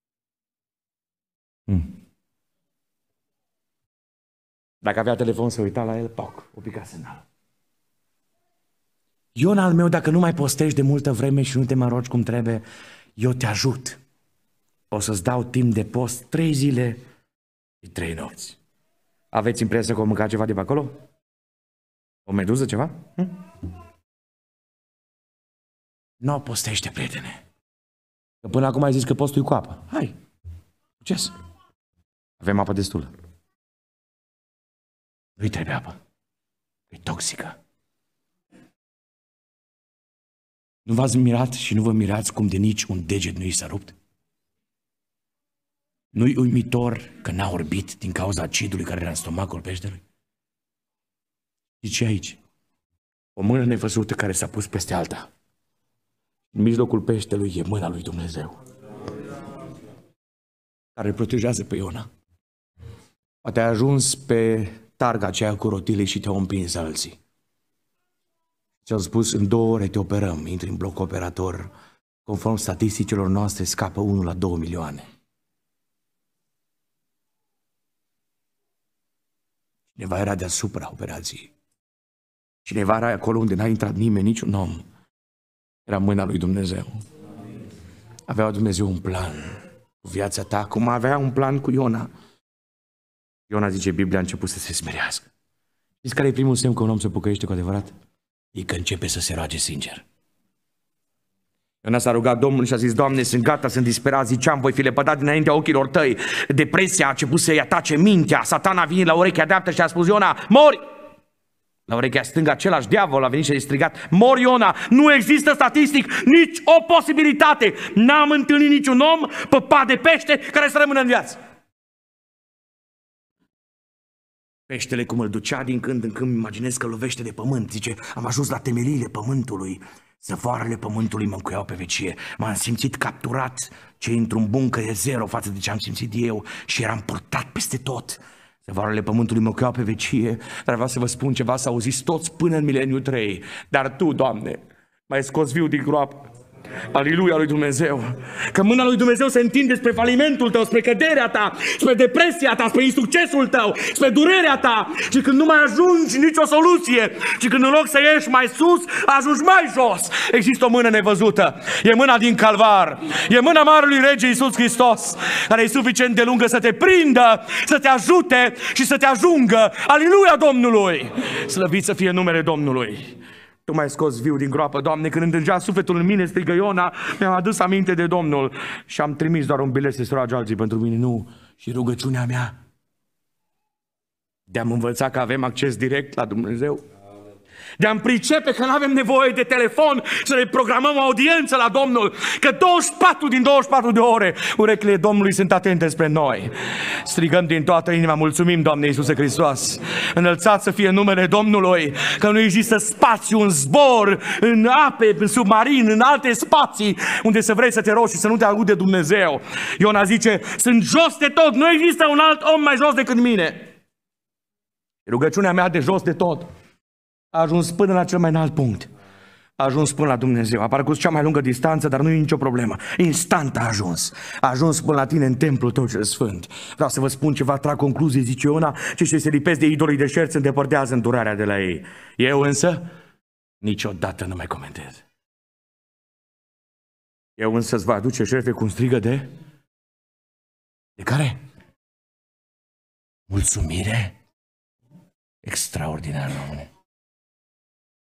Hmm. Dacă avea telefon să uita la el, poc, o pica semnal. Iona al meu, dacă nu mai postești de multă vreme și nu te mă rogi cum trebuie, eu te ajut. O să-ți dau timp de post trei zile și trei nopți. Aveți impresia că o mânca ceva de pe acolo? O meduză ceva? Hm? Nu o postește, prietene. Că până acum ai zis că postul e cu apă. Hai, succes. Avem apă destulă. Nu-i trebuie apă. E toxică. Nu v-ați mirat și nu vă mirați cum de nici un deget nu i s-a rupt? Nu-i uimitor că n-a orbit din cauza acidului care era în stomacul peștelui? Și ce aici? O mână nevăzută care s-a pus peste alta. În mijlocul peștelui e mâna lui Dumnezeu, care îl protejează pe Iona. Poate ai ajuns pe targa aceea cu rotile și te-au împins alții. Ți-au spus: în două ore te operăm, intri în bloc operator. Conform statisticilor noastre, scapă unul la două milioane. Cineva era deasupra operației. Cineva era acolo unde n-a intrat nimeni, niciun om. Era mâna lui Dumnezeu. Avea Dumnezeu un plan cu viața ta, cum avea un plan cu Iona. Iona, zice Biblia, a început să se smerească. Știți care e primul semn că un om se pocăiește cu adevărat? E că începe să se roage sincer. Iona s-a rugat Domnului și a zis: Doamne, sunt gata, sunt disperat, ziceam, voi fi lepădat dinaintea ochilor tăi. Depresia a început să-i atace mintea. Satana a venit la urechea dreaptă și a spus: Iona, mori! La urechea stângă același diavol a venit și a strigat: mori, Iona, nu există statistic nici o posibilitate. N-am întâlnit niciun om păpat de pește care să rămână în viață. Peștele, cum îl ducea din când în când, imaginez că lovește de pământ. Zice: am ajuns la temeliile pământului. Zăvoarele pământului mă încuiau pe vecie. M-am simțit capturat, ce într-un buncă e zero față de ce am simțit eu, și eram purtat peste tot. Zăvoarele pământului mă încuiau pe vecie, dar vreau să vă spun ceva, să auziți toți până în mileniul trei. Dar tu, Doamne, m-ai scos viu din groapă. Aleluia lui Dumnezeu. Că mâna lui Dumnezeu se întinde spre falimentul tău, spre căderea ta, spre depresia ta, spre insuccesul tău, spre durerea ta. Și când nu mai ajungi nicio soluție, și când în loc să ieși mai sus, ajungi mai jos, există o mână nevăzută. E mâna din Calvar. E mâna Marelui Rege Iisus Hristos, care e suficient de lungă să te prindă, să te ajute și să te ajungă. Aleluia Domnului. Slăvit să fie numele Domnului. Tu m-ai scos viu din groapă, Doamne, când îndângea sufletul în mine, strigă Iona, mi-am adus aminte de Domnul și am trimis doar un bilet să se roage alții pentru mine, nu, și rugăciunea mea. De-am învățat că avem acces direct la Dumnezeu. De-am pricepe că nu avem nevoie de telefon să ne programăm o audiență la Domnul, că douăzeci și patru din douăzeci și patru de ore urechile Domnului sunt atente spre noi. Strigăm din toată inima: mulțumim, Doamne Iisuse Hristos, înălțat să fie numele Domnului, că nu există spațiu în zbor, în ape, în submarin, în alte spații unde să vrei să te rogi și să nu te aude Dumnezeu. Iona zice: sunt jos de tot, nu există un alt om mai jos decât mine. Rugăciunea mea de jos de tot a ajuns până la cel mai înalt punct. A ajuns până la Dumnezeu. A parcurs cea mai lungă distanță, dar nu e nicio problemă. Instant a ajuns. A ajuns până la tine în templul tău cel sfânt. Vreau să vă spun ceva, trag concluzie, zice Iona: ce ce se lipesc de idolii de șerți se îndepărtează îndurarea de la ei. Eu însă niciodată nu mai comentez. Eu însă îți va aduce șerfe cu un strigă de... De care? Mulțumire? Extraordinar, Române.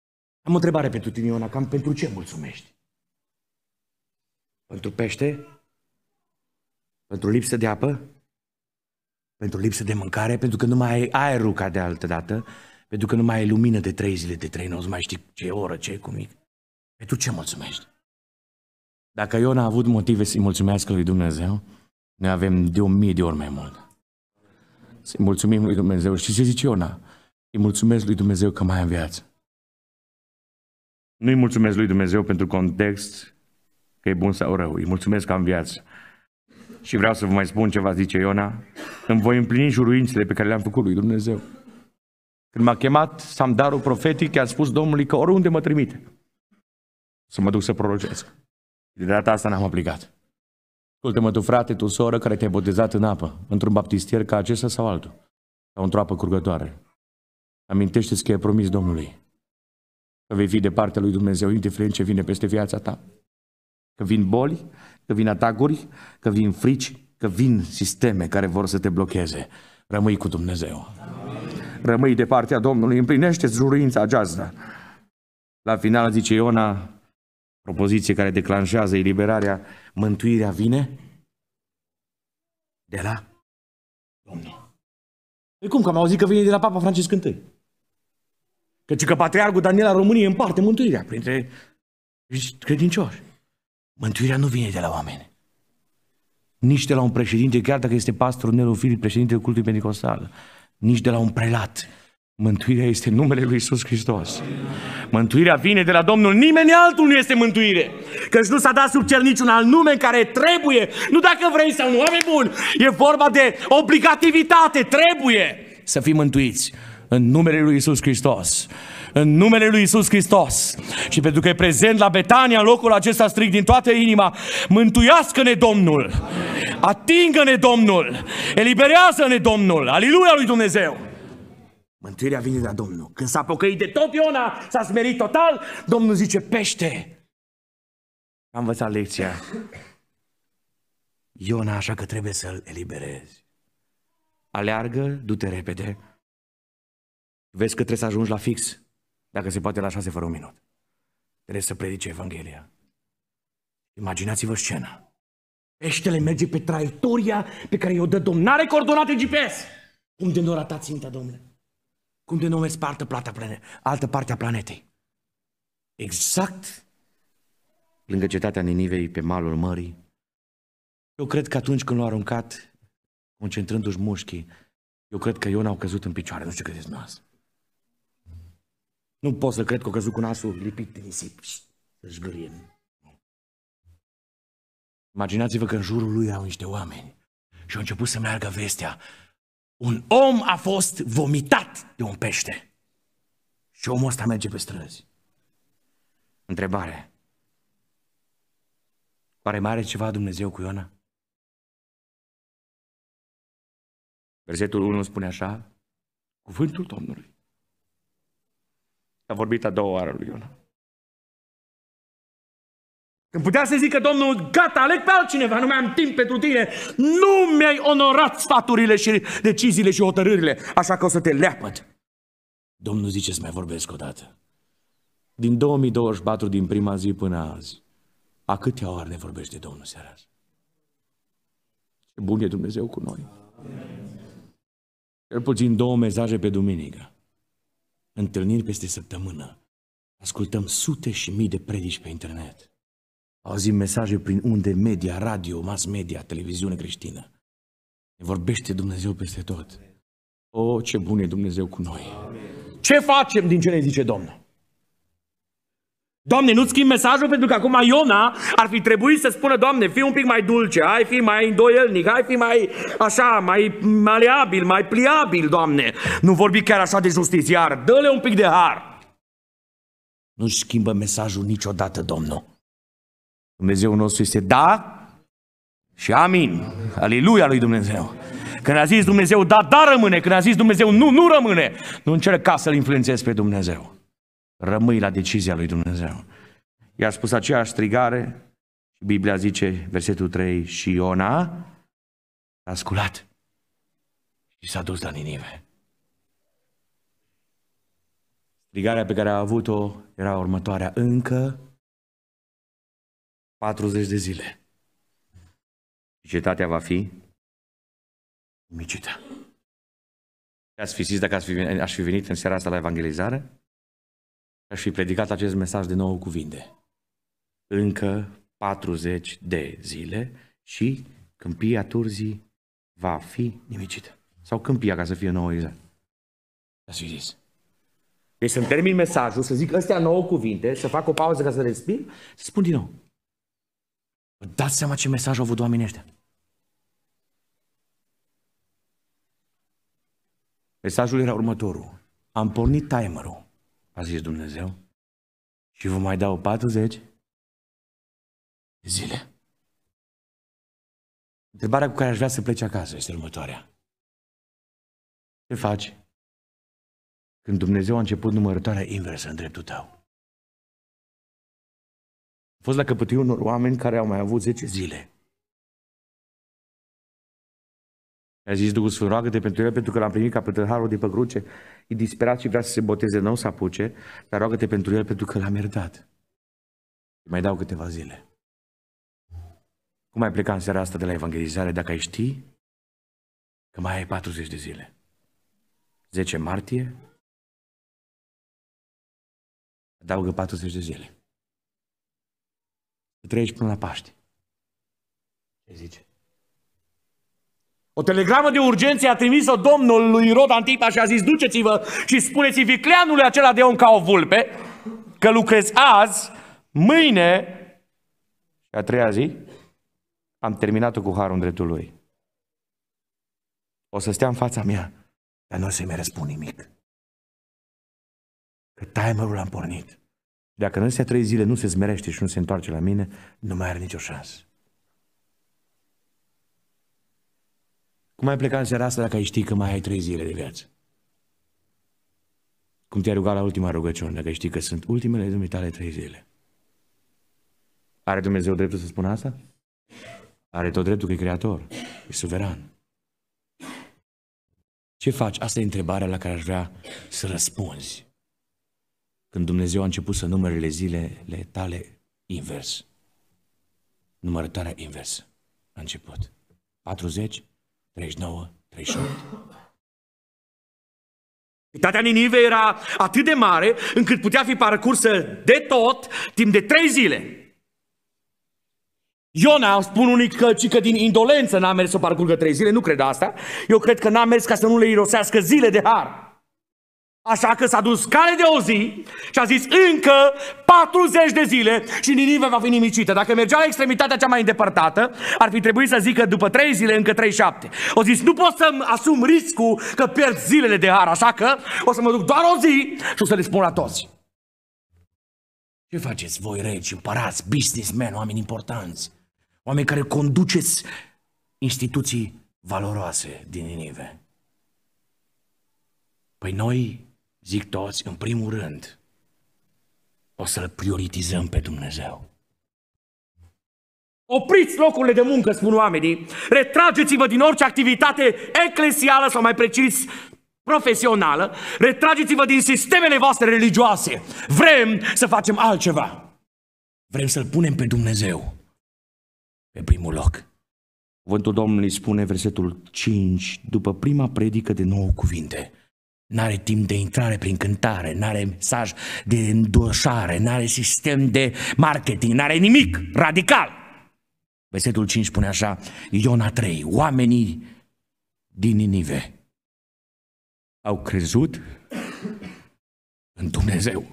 Am o întrebare pentru tine, Iona, cam pentru ce mulțumești? Pentru pește? Pentru lipsă de apă? Pentru lipsă de mâncare? Pentru că nu mai ai aerul ca de altă dată? Pentru că nu mai ai lumină de trei zile, de trei, nu mai știi ce oră, ce cum e? Pentru ce mulțumești? Dacă Iona a avut motive să-i mulțumească lui Dumnezeu, noi avem de o mie de ori mai mult. Să-i mulțumim lui Dumnezeu. Și ce zice Iona? Îi mulțumesc lui Dumnezeu că mai am viață. Nu-i mulțumesc lui Dumnezeu pentru context, că e bun sau rău. Îi mulțumesc că am viață. Și vreau să vă mai spun ceva, zice Iona, îmi voi împlini juruințele pe care le-am făcut lui Dumnezeu. Când m-a chemat să am darul profetic, i-am spus Domnului că oriunde mă trimite, să mă duc să prorocesc. De data asta n-am aplicat. Ascultă-mă tu, frate, tu, soră, care te-ai botezat în apă, într-un baptistier ca acesta sau altul, sau într-o apă curgătoare. Amintește-ți că ai promis Domnului că vei fi de partea lui Dumnezeu, indiferent ce vine peste viața ta. Că vin boli, că vin atacuri, că vin frici, că vin sisteme care vor să te blocheze. Rămâi cu Dumnezeu. Rămâi de partea Domnului, împlinește-ți juruința aceasta. La final zice Iona, propoziție care declanșează eliberarea, mântuirea vine de la Domnul. Păi cum, că am auzit că vine de la Papa Francisc I? Căci că Patriarhul Daniel al României împarte mântuirea printre credincioși. Mântuirea nu vine de la oameni. Nici de la un președinte, chiar dacă este pastorul Nelu Filip, președintele cultului pentecostal, nici de la un prelat. Mântuirea este în numele lui Iisus Hristos. Mântuirea vine de la Domnul. Nimeni altul nu este mântuire. Căci nu s-a dat sub cer niciun alt nume în care trebuie, nu dacă vrei sau nu, oameni buni, e vorba de obligativitate, trebuie să fim mântuiți în numele lui Iisus Hristos. În numele lui Iisus Hristos. Și pentru că e prezent la Betania, în locul acesta stric din toată inima, mântuiască-ne Domnul, atingă-ne Domnul, eliberează-ne Domnul, aleluia lui Dumnezeu. Mântuirea vine de la Domnul. Când s-a pocăit de tot Iona, s-a smerit total, Domnul zice, pește. Am învățat lecția. Iona, așa că trebuie să-l eliberezi. Aleargă, du-te repede. Vezi că trebuie să ajungi la fix, dacă se poate la șase fără un minut. Trebuie să predice Evanghelia. Imaginați-vă scena. Peștele merge pe traiectoria pe care i-o dă Domnul. N-are coordonate G P S. Cum de nu rata ținta, Domnule? Cum de nu mergi pe altă, plată, altă parte a planetei? Exact lângă cetatea Ninivei, pe malul mării. Eu cred că atunci când l-au aruncat, concentrându-și mușchii, eu cred că Iona au căzut în picioare. Nu știu ce credeți noastră. Nu pot să cred că au căzut cu nasul lipit de nisip. Să-și gârie. Imaginați-vă că în jurul lui erau niște oameni și au început să meargă vestea. Un om a fost vomitat de un pește. Și omul ăsta merge pe străzi. Întrebare. Oare mai are ceva Dumnezeu cu Iona? Versetul unu spune așa, cuvântul Domnului a vorbit a doua oară lui Iona. Când putea să zică Domnul, gata, aleg pe altcineva, nu mai am timp pentru tine, nu mi-ai onorat sfaturile și deciziile și hotărârile, așa că o să te leapăd. Domnul zice să mai vorbesc o dată. Din două mii douăzeci și patru, din prima zi până azi, a câtea ori ne vorbește Domnul seara asta? Ce bun e Dumnezeu cu noi. Cel puțin două mesaje pe duminică. Întâlniri peste săptămână. Ascultăm sute și mii de predici pe internet. Auzim mesaje prin unde media, radio, mass media, televiziune creștină. Ne vorbește Dumnezeu peste tot. O, ce bun e Dumnezeu cu noi. Ce facem din ce ne zice Domnul? Doamne, nu-ți schimbi mesajul pentru că acum Iona ar fi trebuit să spună, Doamne, fii un pic mai dulce, hai fi mai îndoielnic, hai fi mai așa, mai maleabil, mai pliabil, Doamne. Nu vorbi chiar așa de justițiar, dă-le un pic de har. Nu-și schimbă mesajul niciodată, Domnul. Dumnezeu nostru este da și amin. Aleluia lui Dumnezeu. Când a zis Dumnezeu da, da rămâne. Când a zis Dumnezeu nu, nu rămâne. Nu încerca să-L influențezi pe Dumnezeu. Rămâi la decizia lui Dumnezeu. I-a spus aceeași strigare și Biblia zice, versetul trei, și Iona a sculat și s-a dus la Ninive. Strigarea pe care a avut-o era următoarea: încă patruzeci de zile. Și cetatea va fi nimicită. Ați fi zis dacă ați fi, aș fi venit în seara asta la evangelizare? Aș fi predicat acest mesaj de nouă cuvinte. Încă patruzeci de zile și câmpia Turzii va fi nimicită. Sau câmpia, ca să fie nouă exact. Ați fi zis. Deci să-mi termin mesajul, să zic astea nouă cuvinte, să fac o pauză ca să respir, să spun din nou. Vă dați seama ce mesaj au avut oamenii ăștia? Mesajul era următorul. Am pornit timerul, a zis Dumnezeu, și vă mai dau patruzeci de zile. Întrebarea cu care aș vrea să pleci acasă este următoarea. Ce faci când Dumnezeu a început numărătoarea inversă în dreptul tău? A fost la căpătâiul unor oameni care au mai avut zece zile. A zis Duhul Sfânt, roagă-te pentru el, pentru că l-am primit ca pe harul de pe cruce. E disperat și vrea să se boteze, nu o să apuce, dar roagă-te pentru el, pentru că l-am iertat. Îi mai dau câteva zile. Cum ai pleca în seara asta de la evangelizare dacă ai ști că mai ai patruzeci de zile? zece martie, adaugă patruzeci de zile. Să trăiești până la Paști. Ce zice? O telegramă de urgență a trimis-o domnul lui Irod Antipa și a zis: duceți-vă și spuneți vicleanului acela de om ca o vulpe că lucrez azi, mâine și a treia zi am terminat-o cu harul în dreptul lui. O să stea în fața mea, dar nu o să-i mai răspund nimic. Că timerul l-am pornit. Dacă în astea trei zile nu se smerește și nu se întoarce la mine, nu mai are nicio șansă. Cum ai plecat în seara asta dacă ai ști că mai ai trei zile de viață? Cum te-ai rugat la ultima rugăciune dacă ai ști că sunt ultimele dumitale trei zile? Are Dumnezeu dreptul să spună asta? Are tot dreptul că e creator, e suveran. Ce faci? Asta e întrebarea la care aș vrea să răspunzi. Când Dumnezeu a început să numere zilele tale invers. Numărătoarea inversă a început. patruzeci, treizeci și nouă, treizeci și opt. Cetatea Ninive era atât de mare încât putea fi parcursă de tot timp de trei zile. Iona, spun unii că, că din indolență n-a mers să o parcurgă trei zile, nu cred asta. Eu cred că n-a mers ca să nu le irosească zile de har. Așa că s-a dus cale de o zi și a zis încă patruzeci de zile și Ninive va fi nimicită. Dacă mergea la extremitatea cea mai îndepărtată, ar fi trebuit să zică după trei zile încă treizeci și șapte. O zis, nu pot să-mi asum riscul că pierd zilele de har, așa că o să mă duc doar o zi și o să le spun la toți. Ce faceți voi, regi, împărați, businessmen, oameni importanți, oameni care conduceți instituții valoroase din Ninive? Păi noi, zic toți, în primul rând, o să-L prioritizăm pe Dumnezeu. Opriți locurile de muncă, spun oamenii, retrageți-vă din orice activitate eclesială sau mai precis profesională, retrageți-vă din sistemele voastre religioase. Vrem să facem altceva. Vrem să-L punem pe Dumnezeu pe primul loc. Cuvântul Domnului spune, versetul cinci, după prima predică de nouă cuvinte, n-are timp de intrare prin cântare, n-are mesaj de îndoșare, n-are sistem de marketing, n-are nimic radical. Versetul cinci spune așa, Iona trei, oamenii din Ninive au crezut în Dumnezeu.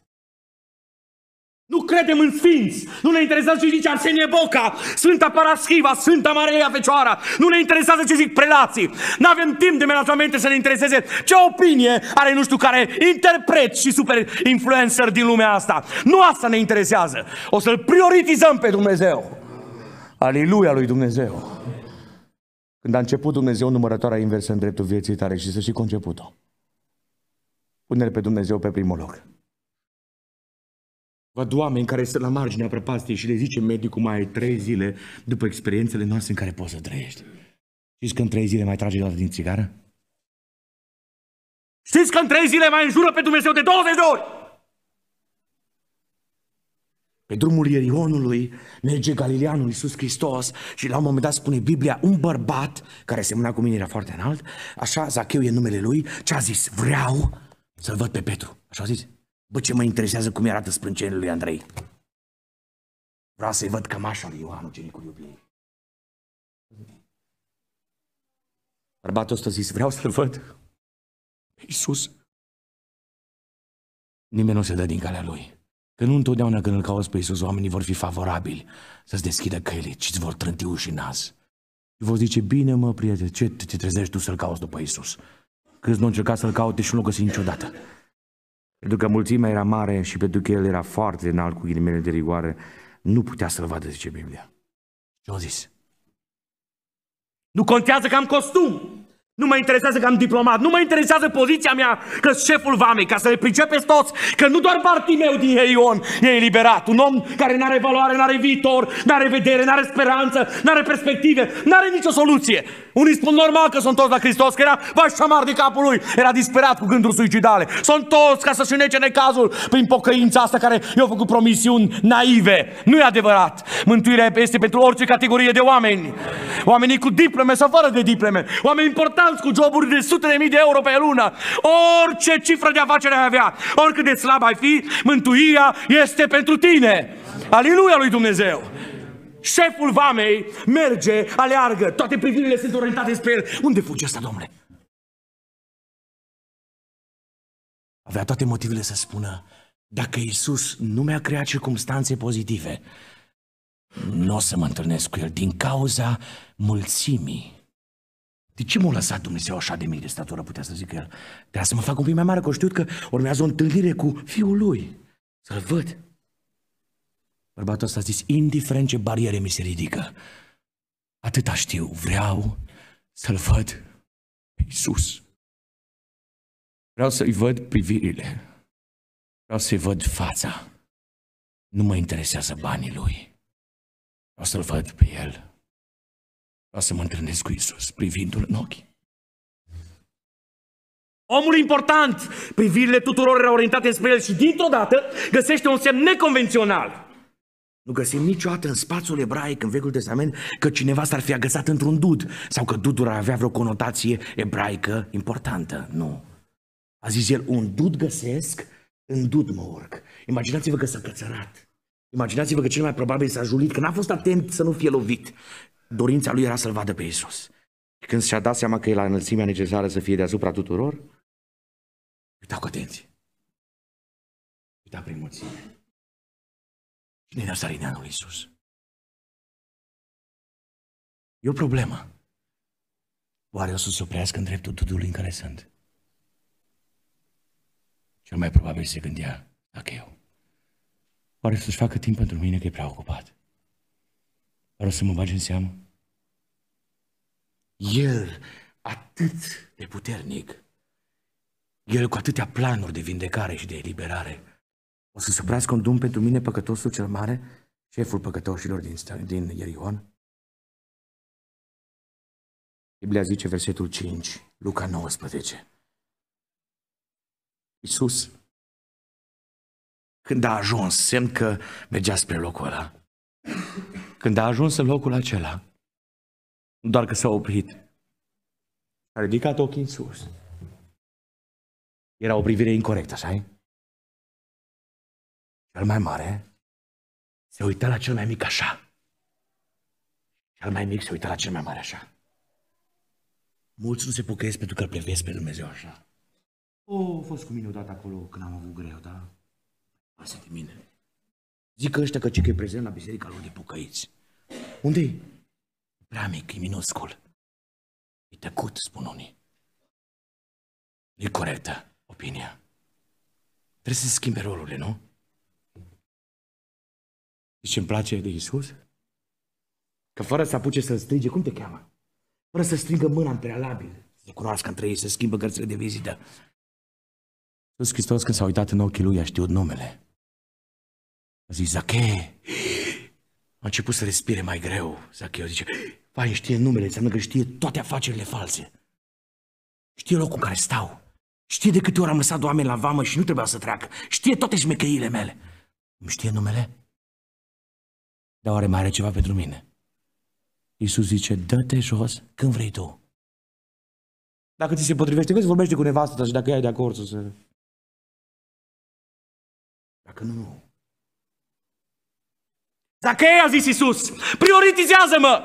Nu credem în sfinți, nu ne interesează ce zice Arsenie Boca, Sfânta Paraschiva, Sfânta Maria Fecioara, nu ne interesează ce zic prelații, nu avem timp de menajamente să ne intereseze ce opinie are nu știu care interpret și super influencer din lumea asta. Nu asta ne interesează, o să-L prioritizăm pe Dumnezeu. Aleluia lui Dumnezeu. Când a început Dumnezeu numărătoarea inversă în dreptul vieții tale și să și conceput-o, pune-L pe Dumnezeu pe primul loc. Văd oameni care sunt la marginea prăpastiei și le zice medicul mai ai trei zile după experiențele noastre în care poți să trăiești. Știți că în trei zile mai trage o dată din țigară? Știți că în trei zile mai înjură pe Dumnezeu de douăzeci de ori? Pe drumul Ierihonului merge Galileanul Iisus Hristos și la un moment dat spune Biblia, un bărbat care semăna cu mine, era foarte înalt, așa, Zacheu e numele lui, ce a zis? Vreau să-l văd pe Petru. Așa a zis. Bă, ce mă interesează cum arată sprâncenile lui Andrei. Vreau să-i văd cămașa lui Ioan, ucenicul iubirii. Bărbatul ăsta a zis, vreau să-l văd pe Iisus. Nimeni nu se dă din calea lui. Că nu întotdeauna când îl cauți pe Iisus, oamenii vor fi favorabili să-ți deschidă căile, ci îți vor trânti uși în nas. Și vor zice, bine mă, prietene, ce te trezești tu să-l cauți după Iisus? Câți nu încerca să-l caute și nu-l găsi niciodată. Pentru că mulțimea era mare și pentru că el era foarte înalt cu ghilimele de rigoare, nu putea să-l vadă, zice Biblia. Ce-o zis? Nu contează că am costum. Nu mă interesează că am diplomat, nu mă interesează poziția mea că șeful vamei, ca să le pricepeți toți, că nu doar Bartimeu din Ierion e eliberat, un om care n-are valoare, n-are viitor, n-are vedere, n-are speranță, n-are perspective, n-are nicio soluție. Unii spun normal că sunt toți la Hristos, că era vașamar de capul lui, era disperat cu gânduri suicidale. Sunt toți ca să-și înnece necazul prin pocăința asta care i-au făcut promisiuni naive. Nu e adevărat. Mântuirea este pentru orice categorie de oameni. Oamenii cu diplome sau fără de diplome, oameni importanți cu joburi de sute de mii de euro pe lună, orice cifră de afacere ai avea, oricât de slab ai fi, mântuirea este pentru tine. Aleluia lui Dumnezeu! Șeful vamei merge, aleargă, toate privirile sunt orientate spre el. Unde fuge ăsta, domnule? Avea toate motivele să spună, dacă Iisus nu mi-a creat circumstanțe pozitive, nu o să mă întâlnesc cu el din cauza mulțimii. De ce m-a lăsat Dumnezeu așa de mic de statură, putea să zică el? Trebuia să mă fac un pic mai mare, că știu că urmează o întâlnire cu fiul lui. Să-l văd. Bărbatul ăsta a zis, indiferent ce bariere mi se ridică, atâta știu, vreau să-l văd pe Iisus. Vreau să-i văd privirile. Vreau să-i văd fața. Nu mă interesează banii lui. Vreau să-l văd pe el. Vreau să mă întâlnesc cu Iisus, privindu-l în ochi. Omul important, privirile tuturor erau orientate spre el și dintr-o dată găsește un semn neconvențional. Nu găsim niciodată în spațiul ebraic, în Vechiul Testament, că cineva s-ar fi agățat într-un dud sau că dudul ar avea vreo conotație ebraică importantă. Nu. A zis el, un dud găsesc, în dud mă urc. Imaginați-vă că s-a cățărat. Imaginați-vă că cel mai probabil s-a julit, că n-a fost atent să nu fie lovit. Dorința lui era să-l vadă pe Iisus. Când și-a dat seama că e la înălțimea necesară să fie deasupra tuturor, uita cu atenție. Uita prin mulțime. Cine ne-a sărit neanul Iisus? E o problemă. Oare o să se oprească în dreptul dudului în care sunt? Cel mai probabil se gândea, dacă eu. Oare să-și facă timp pentru mine că e prea ocupat? Oare o să mă bagi în seamă? El, atât de puternic, el cu atâtea planuri de vindecare și de eliberare, o să se oprească un drum pentru mine, păcătosul cel mare, șeful păcătoșilor din, din Ierihon? Biblia zice, versetul cinci, Luca nouăsprezece. Iisus, când a ajuns, semn că mergea spre locul ăla, când a ajuns în locul acela, nu doar că s-a oprit, a ridicat ochii în sus. Era o privire incorectă, așa-i? Cel mai mare se uita la cel mai mic așa. Cel mai mic se uita la cel mai mare așa. Mulți nu se pocăiesc pentru că îl privesc pe Dumnezeu așa. O, a fost cu mine odată acolo când am avut greu, da? Asta de mine. Zic ăștia că ce că e prezent la biserica lor de pocăiți. Unde-i? Prea mic, e minuscul. E tăcut, spun unii. E corectă opinia. Trebuie să se schimbe rolurile, nu? Și ce-mi place de Iisus? Că fără să apuce să strige, cum te cheamă? Fără să strigă mâna în prealabil, să se cunoască între ei, să schimbă cărțile de vizită. Iisus Hristos, când s-a uitat în ochii lui, a știut numele. A zis, Zachee. A început să respire mai greu. Zacheu zice, vai, știe numele, înseamnă că știe toate afacerile false. Știe locul în care stau. Știe de câte ori am lăsat oameni la vamă și nu trebuia să treacă. Știe toate șmecheriile mele. Îmi știe numele? Dar oare mai are ceva pentru mine? Iisus zice, dă-te jos când vrei tu. Dacă ți se potrivește, vezi, vorbește cu nevastă ta și dacă ea e de acord să se... Dacă nu, nu. Zacchei, a zis Iisus, prioritizează-mă!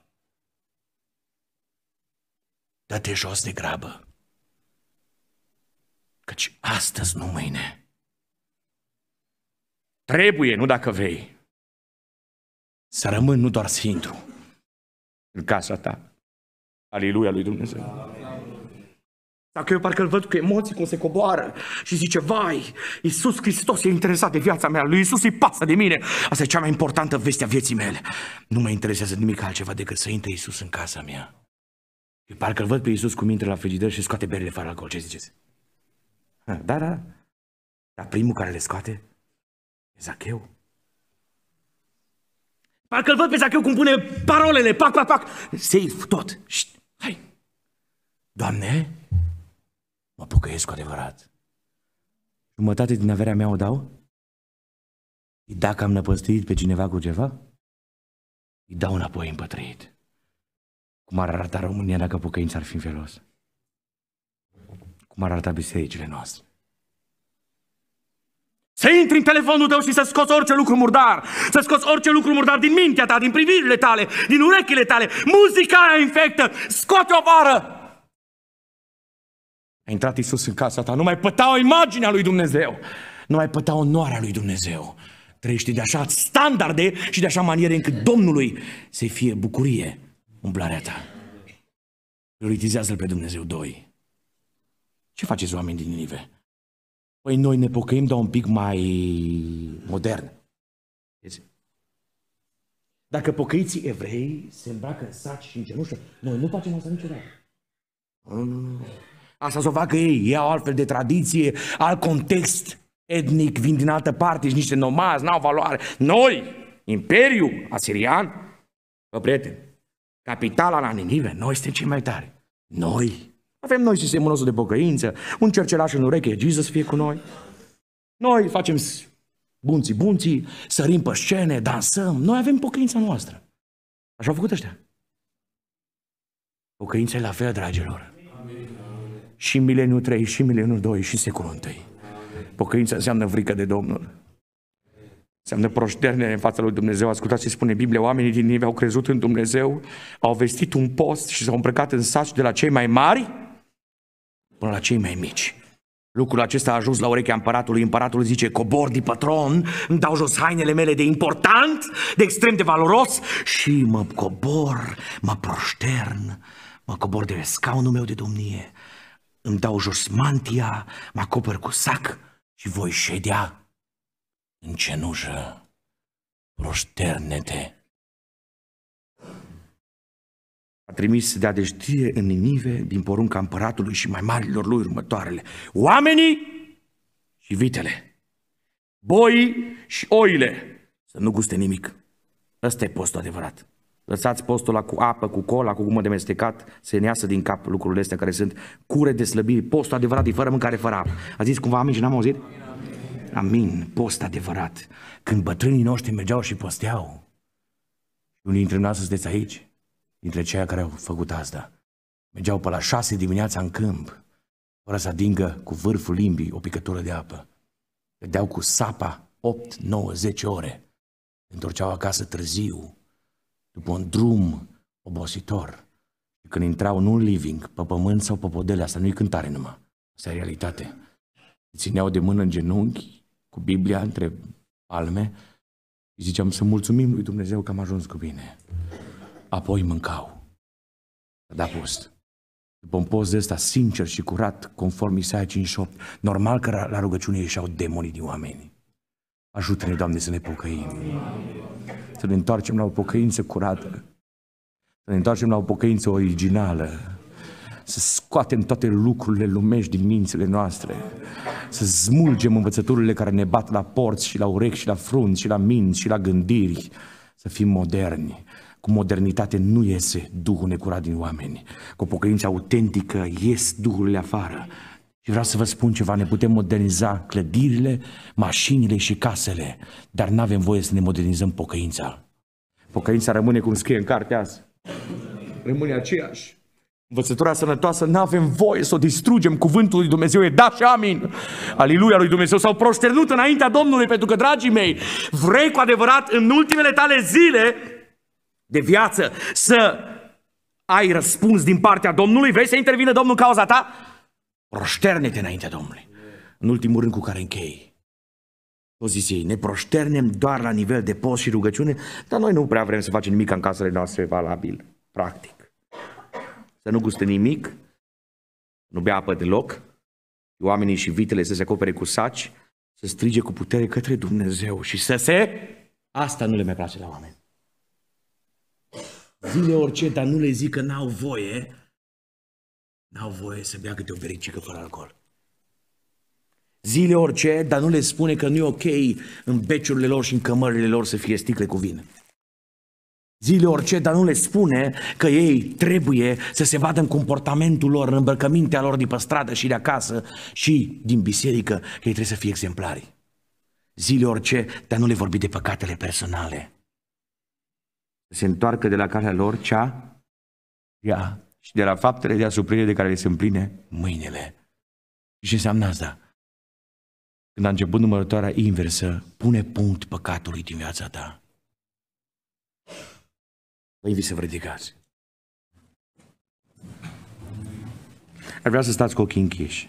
Dă-te jos de grabă. Căci astăzi, nu mâine. Trebuie, nu dacă vrei, să rămân, nu doar să intru în casa ta. Aleluia lui Dumnezeu. Dacă eu parcă îl văd cu emoții cum se coboară și zice, vai, Iisus Hristos e interesat de viața mea, lui Iisus îi pasă de mine. Asta e cea mai importantă veste a vieții mele. Nu mă interesează nimic altceva decât să intre Iisus în casa mea. Și parcă îl văd pe Iisus cum intră la frigider și scoate berile fără alcool. Ce ziceți? Ha, da, da. Dar primul care le scoate e Zaccheu. Parcă îl văd pe Zaccheu cum pune parolele, pac, pac, pac. Safe, tot. Șt, hai. Doamne, mă pocăiesc cu adevărat. Jumătate din averea mea o dau? Dacă am năpăstuit pe cineva cu ceva, îi dau înapoi împătrăit. Cum ar arăta România dacă pocăința ar fi în felul ăsta? Cum ar arăta bisericile noastre? Să intri în telefonul tău și să scoți orice lucru murdar, să scoți orice lucru murdar din mintea ta, din privirile tale, din urechile tale, muzica aia infectă, scoate-o afară! A intrat Iisus în casa ta, nu mai păta o imagine a lui Dumnezeu, nu mai păta onoarea lui Dumnezeu. Trăiește de așa standarde și de așa maniere încât Domnului să-i fie bucurie umblarea ta. Prioritizează-L pe Dumnezeu. Doi. Ce faceți, oameni din Ninive? Păi noi ne pocăim, dar un pic mai modern. Dacă pocăiții evrei se îmbracă în saci și în cenușă, noi nu facem asta niciodată. Nu, nu, nu. Asta s-o facă ei, ei au altfel de tradiție, alt context etnic, vin din altă parte, și niște nomazi, n-au valoare. Noi, Imperiul Asirian, bă, prieteni, capitala la Ninive, noi suntem cei mai tari. Noi avem noi sistemul nostru de pocăință, un cercelaș în ureche, Jesus fie cu noi. Noi facem bunții bunții, sărim pe scene, dansăm, noi avem pocăința noastră. Așa au făcut ăștia. Pocăința e la fel, dragilor. Și în mileniul trei, și în mileniul doi, și secolul întâi. Pocăința înseamnă frică de Domnul. Înseamnă proșterne în fața lui Dumnezeu. Ascultați ce spune Biblia. Oamenii din Ninive au crezut în Dumnezeu, au vestit un post și s-au îmbrăcat în saci de la cei mai mari până la cei mai mici. Lucrul acesta a ajuns la urechea împăratului. Împăratul zice, cobor de patron, îmi dau jos hainele mele de important, de extrem de valoros și mă cobor, mă proștern, mă cobor de scaunul meu de domnie, îmi dau jos mantia, mă acopăr cu sac și voi ședea în cenușă. Proșterne-te. A trimis să dea de știre în Ninive din porunca împăratului și mai marilor lui următoarele: oamenii și vitele, boii și oile să nu guste nimic. Ăsta e postul adevărat. Lăsați postul ăla cu apă, cu cola, cu gumă de mestecat, să ne iasă din cap lucrurile astea care sunt cure de slăbire. Postul adevărat e fără mâncare, fără apă. A zis cumva amin și n-am auzit? Amin, post adevărat. Când bătrânii noștri mergeau și posteau, unii dintre noi sunteți aici, dintre cei care au făcut asta, mergeau pe la șase dimineața în câmp, fără să adingă cu vârful limbii o picătură de apă. Dădeau cu sapa opt, nouă, zece ore. Se întorceau acasă târziu, după un drum obositor. Și când intrau nu în living, pe pământ sau pe podele, asta nu e cântare numai, asta e realitate. Țineau de mână în genunchi, cu Biblia între palme, și ziceam să mulțumim lui Dumnezeu că am ajuns cu bine. Apoi mâncau. Da, post. După un post de ăsta sincer și curat, conform Isaia cincizeci și opt, normal că la rugăciune ieșeau demonii din oameni. Ajută-ne, Doamne, să ne pocăim. Să ne întoarcem la o pocăință curată. Să ne întoarcem la o pocăință originală. Să scoatem toate lucrurile lumești din mințile noastre. Să smulgem învățăturile care ne bat la porți și la urechi și la frunți și la minți și la gândiri. Să fim moderni. Cu modernitate nu iese Duhul necurat din oameni. Cu o pocăință autentică ies duhurile afară Și vreau să vă spun ceva, ne putem moderniza clădirile, mașinile și casele, dar nu avem voie să ne modernizăm pocăința. Pocăința rămâne cum scrie în cartea asta. Rămâne aceeași. Învățătura sănătoasă, nu avem voie să o distrugem, cuvântul lui Dumnezeu e da și amin. Aliluia lui Dumnezeu, s-au prosternut înaintea Domnului, pentru că, dragii mei, vrei cu adevărat în ultimele tale zile de viață să ai răspuns din partea Domnului, vrei să intervină Domnul în cauza ta? Proșterne-te înaintea Domnului. În ultimul rând cu care închei. O zis ei, ne proșternem doar la nivel de post și rugăciune, dar noi nu prea vrem să facem nimic în casele noastre valabil, practic. Să nu guste nimic, nu bea apă deloc, oamenii și vitele să se acopere cu saci, să strige cu putere către Dumnezeu și să se... Asta nu le mai place la oameni. Zile orice, dar nu le zic că n-au voie, n-au voie să bea câte o bericică fără alcool. Zile orice, dar nu le spune că nu e ok în beciurile lor și în cămările lor să fie sticle cu vin. Zile orice, dar nu le spune că ei trebuie să se vadă în comportamentul lor, în îmbrăcămintea lor de pe stradă și de acasă și din biserică, că ei trebuie să fie exemplari. Zile orice, dar nu le vorbi de păcatele personale. Să se întoarcă de la calea lor cea, ea, și de la faptele de asuprire de care le se împline mâinile. Și ce înseamnă asta? Când a început numărătoarea inversă, pune punct păcatului din viața ta. Vă invit să vă ridicați. Ar vrea să stați cu ochii închiși.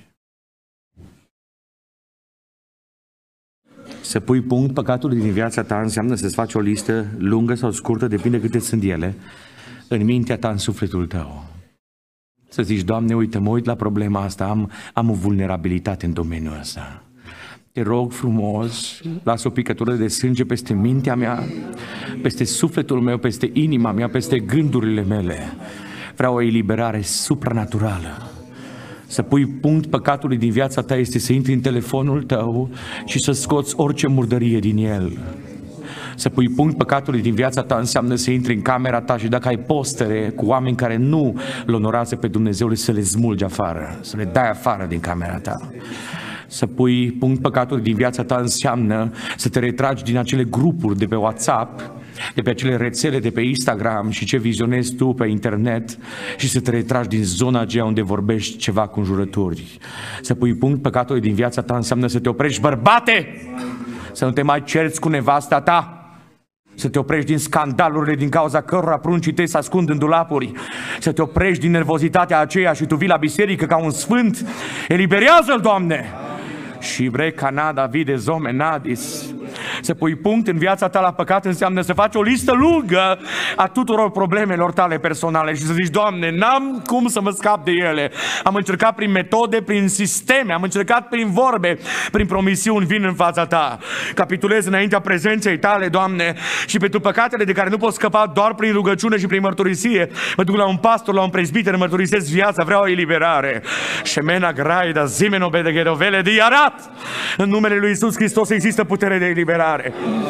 Să pui punct păcatului din viața ta înseamnă să-ți faci o listă lungă sau scurtă, depinde câte sunt ele, în mintea ta, în sufletul tău. Să zici, Doamne, uite, mă uit la problema asta, am, am o vulnerabilitate în domeniul ăsta. Te rog frumos, lasă o picătură de sânge peste mintea mea, peste sufletul meu, peste inima mea, peste gândurile mele. Vreau o eliberare supranaturală. Să pui punct păcatului din viața ta este să intri în telefonul tău și să scoți orice murdărie din el. Să pui punct păcatului din viața ta înseamnă să intri în camera ta și dacă ai postere cu oameni care nu îl onorează pe Dumnezeu, să le smulgi afară, să le dai afară din camera ta. Să pui punct păcatului din viața ta înseamnă să te retragi din acele grupuri de pe WhatsApp, de pe acele rețele de pe Instagram și ce vizionezi tu pe internet și să te retragi din zona aceea unde vorbești ceva cu înjurături. Să pui punct păcatului din viața ta înseamnă să te oprești, bărbate, să nu te mai cerți cu nevasta ta, să te oprești din scandalurile din cauza cărora pruncii tăi se ascund în dulapuri, să te oprești din nervozitatea aceea și tu vii la biserică ca un sfânt. Eliberează-l, Doamne! Și vrei Canada, vide zome, nadis. Să pui punct în viața ta la păcat înseamnă să faci o listă lungă a tuturor problemelor tale personale și să zici, Doamne, n-am cum să mă scap de ele. Am încercat prin metode, prin sisteme, am încercat prin vorbe, prin promisiuni, vin în fața ta. Capitulez înaintea prezenței tale, Doamne, și pentru păcatele de care nu pot scăpa doar prin rugăciune și prin mărturisire, mă duc la un pastor, la un prezbiter, mărturisesc viața, vreau o eliberare. Shemena graida, zimeno bedegherovele de arat. În numele lui Iisus Hristos există putere de eliberare.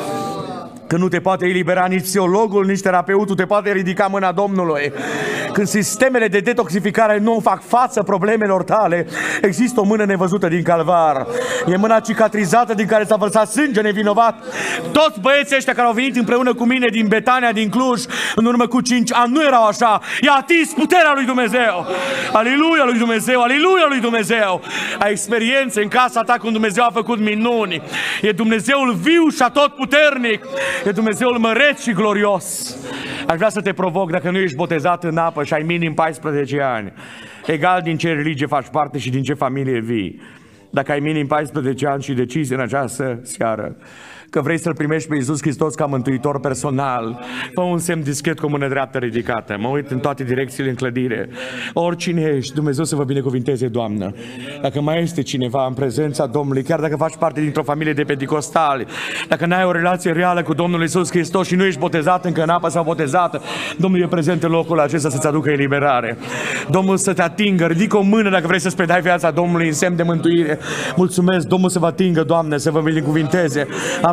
Că nu te poate elibera nici psihologul, nici terapeutul, te poate ridica mâna Domnului. Când sistemele de detoxificare nu fac față problemelor tale, există o mână nevăzută din calvar. E mâna cicatrizată din care s-a vărsat sânge nevinovat. Toți băieții ăștia care au venit împreună cu mine din Betania, din Cluj, în urmă cu cinci ani, nu erau așa. I-a atins puterea lui Dumnezeu. Aleluia lui Dumnezeu, aleluia lui Dumnezeu. Ai experiențe în casa ta când Dumnezeu a făcut minuni. E Dumnezeul viu și atotputernic. E Dumnezeul măreț și glorios. Aș vrea să te provoc, dacă nu ești botezat în apă și ai minim paisprezece ani, egal din ce religie faci parte și din ce familie vii, dacă ai minim paisprezece ani și decizi în această seară că vrei să-L primești pe Iisus Hristos ca mântuitor personal, fă un semn dischet cu o mână dreaptă ridicată. Mă uit în toate direcțiile în clădire. Oricine ești, Dumnezeu să vă binecuvinteze, Doamnă. Dacă mai este cineva în prezența Domnului, chiar dacă faci parte dintr-o familie de pentecostali, dacă n-ai o relație reală cu Domnul Iisus Hristos și nu ești botezat încă în apă sau botezată, Domnul e prezent în locul acesta să-ți aducă eliberare. Domnul să te atingă, ridică o mână dacă vrei să-ți predai viața Domnului în semn de mântuire. Mulțumesc, Domnul să vă atingă, Doamne, să vă binecuvinteze.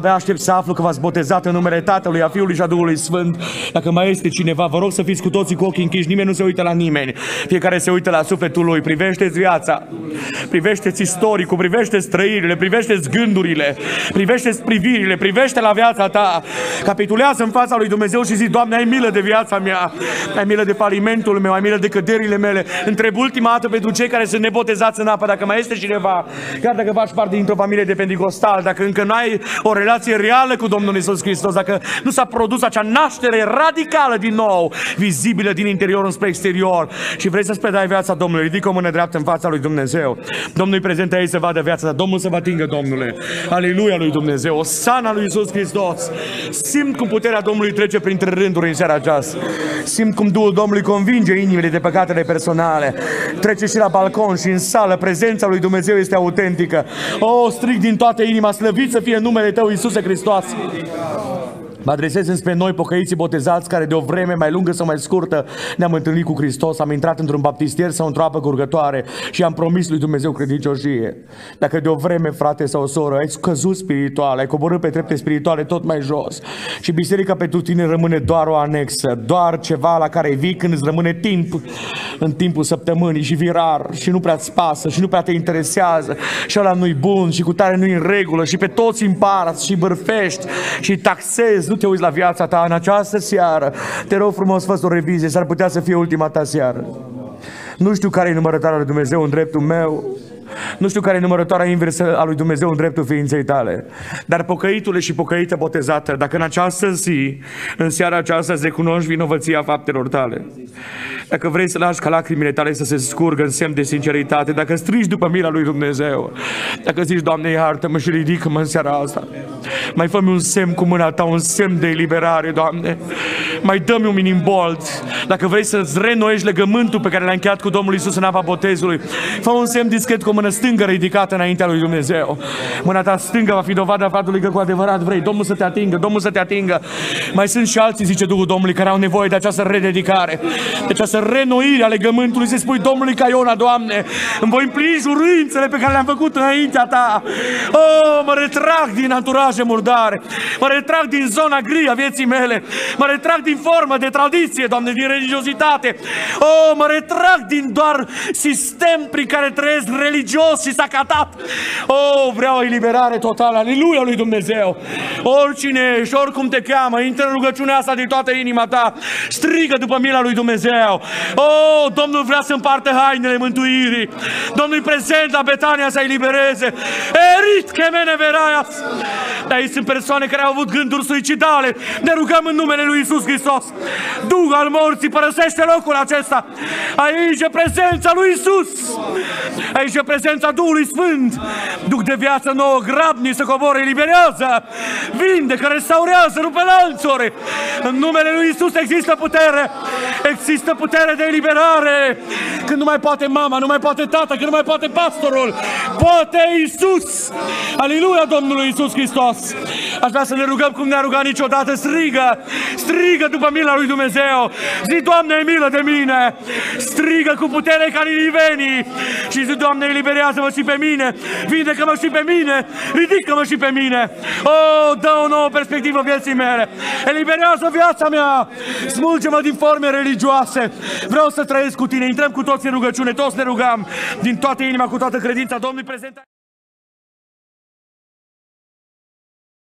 abia aștept să aflu că v-ați botezat în numele Tatălui, a Fiului și a Duhului Sfânt. Dacă mai este cineva, vă rog să fiți cu toții cu ochii închiși, nimeni nu se uită la nimeni. Fiecare se uită la sufletul lui, privește-ți viața, privește-ți istoricul, privește-ți trăirile, privește-ți gândurile, privește-ți privirile, privește la viața ta. Capitulează în fața lui Dumnezeu și zi: Doamne, ai milă de viața mea, ai milă de falimentul meu, ai milă de căderile mele. Întreb ultima dată pentru cei care sunt nebotezați în apă, dacă mai este cineva, chiar dacă faci parte dintr-o familie de pentecostal, dacă încă nu ai o relație reală cu Domnul Iisus Hristos, dacă nu s-a produs acea naștere radicală din nou, vizibilă din interior înspre exterior și vrei să-ți predai viața Domnului, ridică o mână dreaptă în fața lui Dumnezeu. Domnul îi prezentă aici să vadă viața ta. Domnul să vă atingă, Domnule. Aleluia lui Dumnezeu. Osana lui Iisus Hristos. Simt cum puterea Domnului trece printre rânduri în seara aceasta. Simt cum Duhul Domnului convinge inimile de păcatele personale. Trece și la balcon și în sală. Prezența lui Dumnezeu este autentică. O, strig din toată inima, slăvit să fie numele Tău, Iisuse Hristos. Mă adresez înspre noi, pocăiții botezați, care de o vreme mai lungă sau mai scurtă ne-am întâlnit cu Hristos, am intrat într-un baptistier sau într-o apă curgătoare și am promis lui Dumnezeu credincioșie. Dacă de o vreme, frate sau soră, ai scăzut spiritual, ai coborât pe trepte spirituale tot mai jos și biserica pentru tine rămâne doar o anexă, doar ceva la care vii când îți rămâne timp în timpul săptămânii și vii rar și nu prea-ți pasă și nu prea te interesează și ăla nu-i bun și cu tare nu-i în regulă și pe toți împarți și bârfești și taxezi. Nu te uiți la viața ta în această seară. Te rog frumos, fă o revizie, s-ar putea să fie ultima ta seară. Nu știu care e numărătoarea lui Dumnezeu în dreptul meu. Nu știu care e numărătoarea inversă a lui Dumnezeu în dreptul ființei tale. Dar pocăitule și pocăită botezată, dacă în această zi, în seara aceasta, îți recunoști vinovăția faptelor tale, dacă vrei să lași ca lacrimile tale să se scurgă în semn de sinceritate, dacă strigi după mila lui Dumnezeu, dacă zici: Doamne, iartă-mă și ridică-mă în seara asta, mai fă-mi un semn cu mâna ta, un semn de eliberare, Doamne, mai dă-mi un minim bold. Dacă vrei să-ți reînnoiești legământul pe care l-ai încheiat cu Domnul Iisus în apa botezului, fă un semn discret cu o mână stângă ridicată înaintea lui Dumnezeu. Mâna ta stângă va fi dovada faptului că cu adevărat vrei Domnul să te atingă, Domnul să te atingă. Mai sunt și alții, zice Duhul Domnului, care au nevoie de această rededicare, de această renoire a legământului, să spui Domnului ca Iona: Doamne, îmi voi împlini juruințele pe care le-am făcut înaintea ta. Oh, mă retrag din anturaje murdare, mă retrag din zona gri a vieții mele, mă retrag din formă de tradiție, Doamne, din religiozitate. Oh, mă retrag din doar sistem prin care trăiesc religios și s-a catat. Oh, vreau eliberare totală. Aleluia lui Dumnezeu. Oricine ești, oricum te cheamă, intră în rugăciunea asta din toată inima ta, strigă după mila lui Dumnezeu. Oh, Domnul vrea să împartă hainele mântuirii. Domnul e prezent la Betania să elibereze. Erit chemene veraias. Dar aici sunt persoane care au avut gânduri suicidale. Ne rugăm în numele lui Iisus Hristos. Duh al morții, părăsește locul acesta. Aici e prezența lui Iisus. Aici e prezența Duhului Sfânt. Duh de viață nouă, grabnic să coboare, eliberează, vindecă, restaurează, rupe lanțuri. În numele lui Iisus există putere. Există putere de eliberare. Când nu mai poate mama, nu mai poate tata, când nu mai poate pastorul, poate Iisus. Aleluia Domnului Iisus Hristos. Aș vrea să ne rugăm cum ne-a rugat niciodată. Strigă, strigă după mila lui Dumnezeu. Zi: Doamne, ai milă de mine. Strigă cu putere ca ninivenii și zi: Doamne, eliberează-mă și pe mine, vindecă-mă și pe mine, ridică-mă și pe mine. Oh, dă o nouă perspectivă vieții mele, eliberează viața mea, smulge-mă din forme religioase. Vreau să trăiesc cu tine. Intrăm cu toți în rugăciune, toți ne rugăm din toată inima, cu toată credința. Domnul prezent.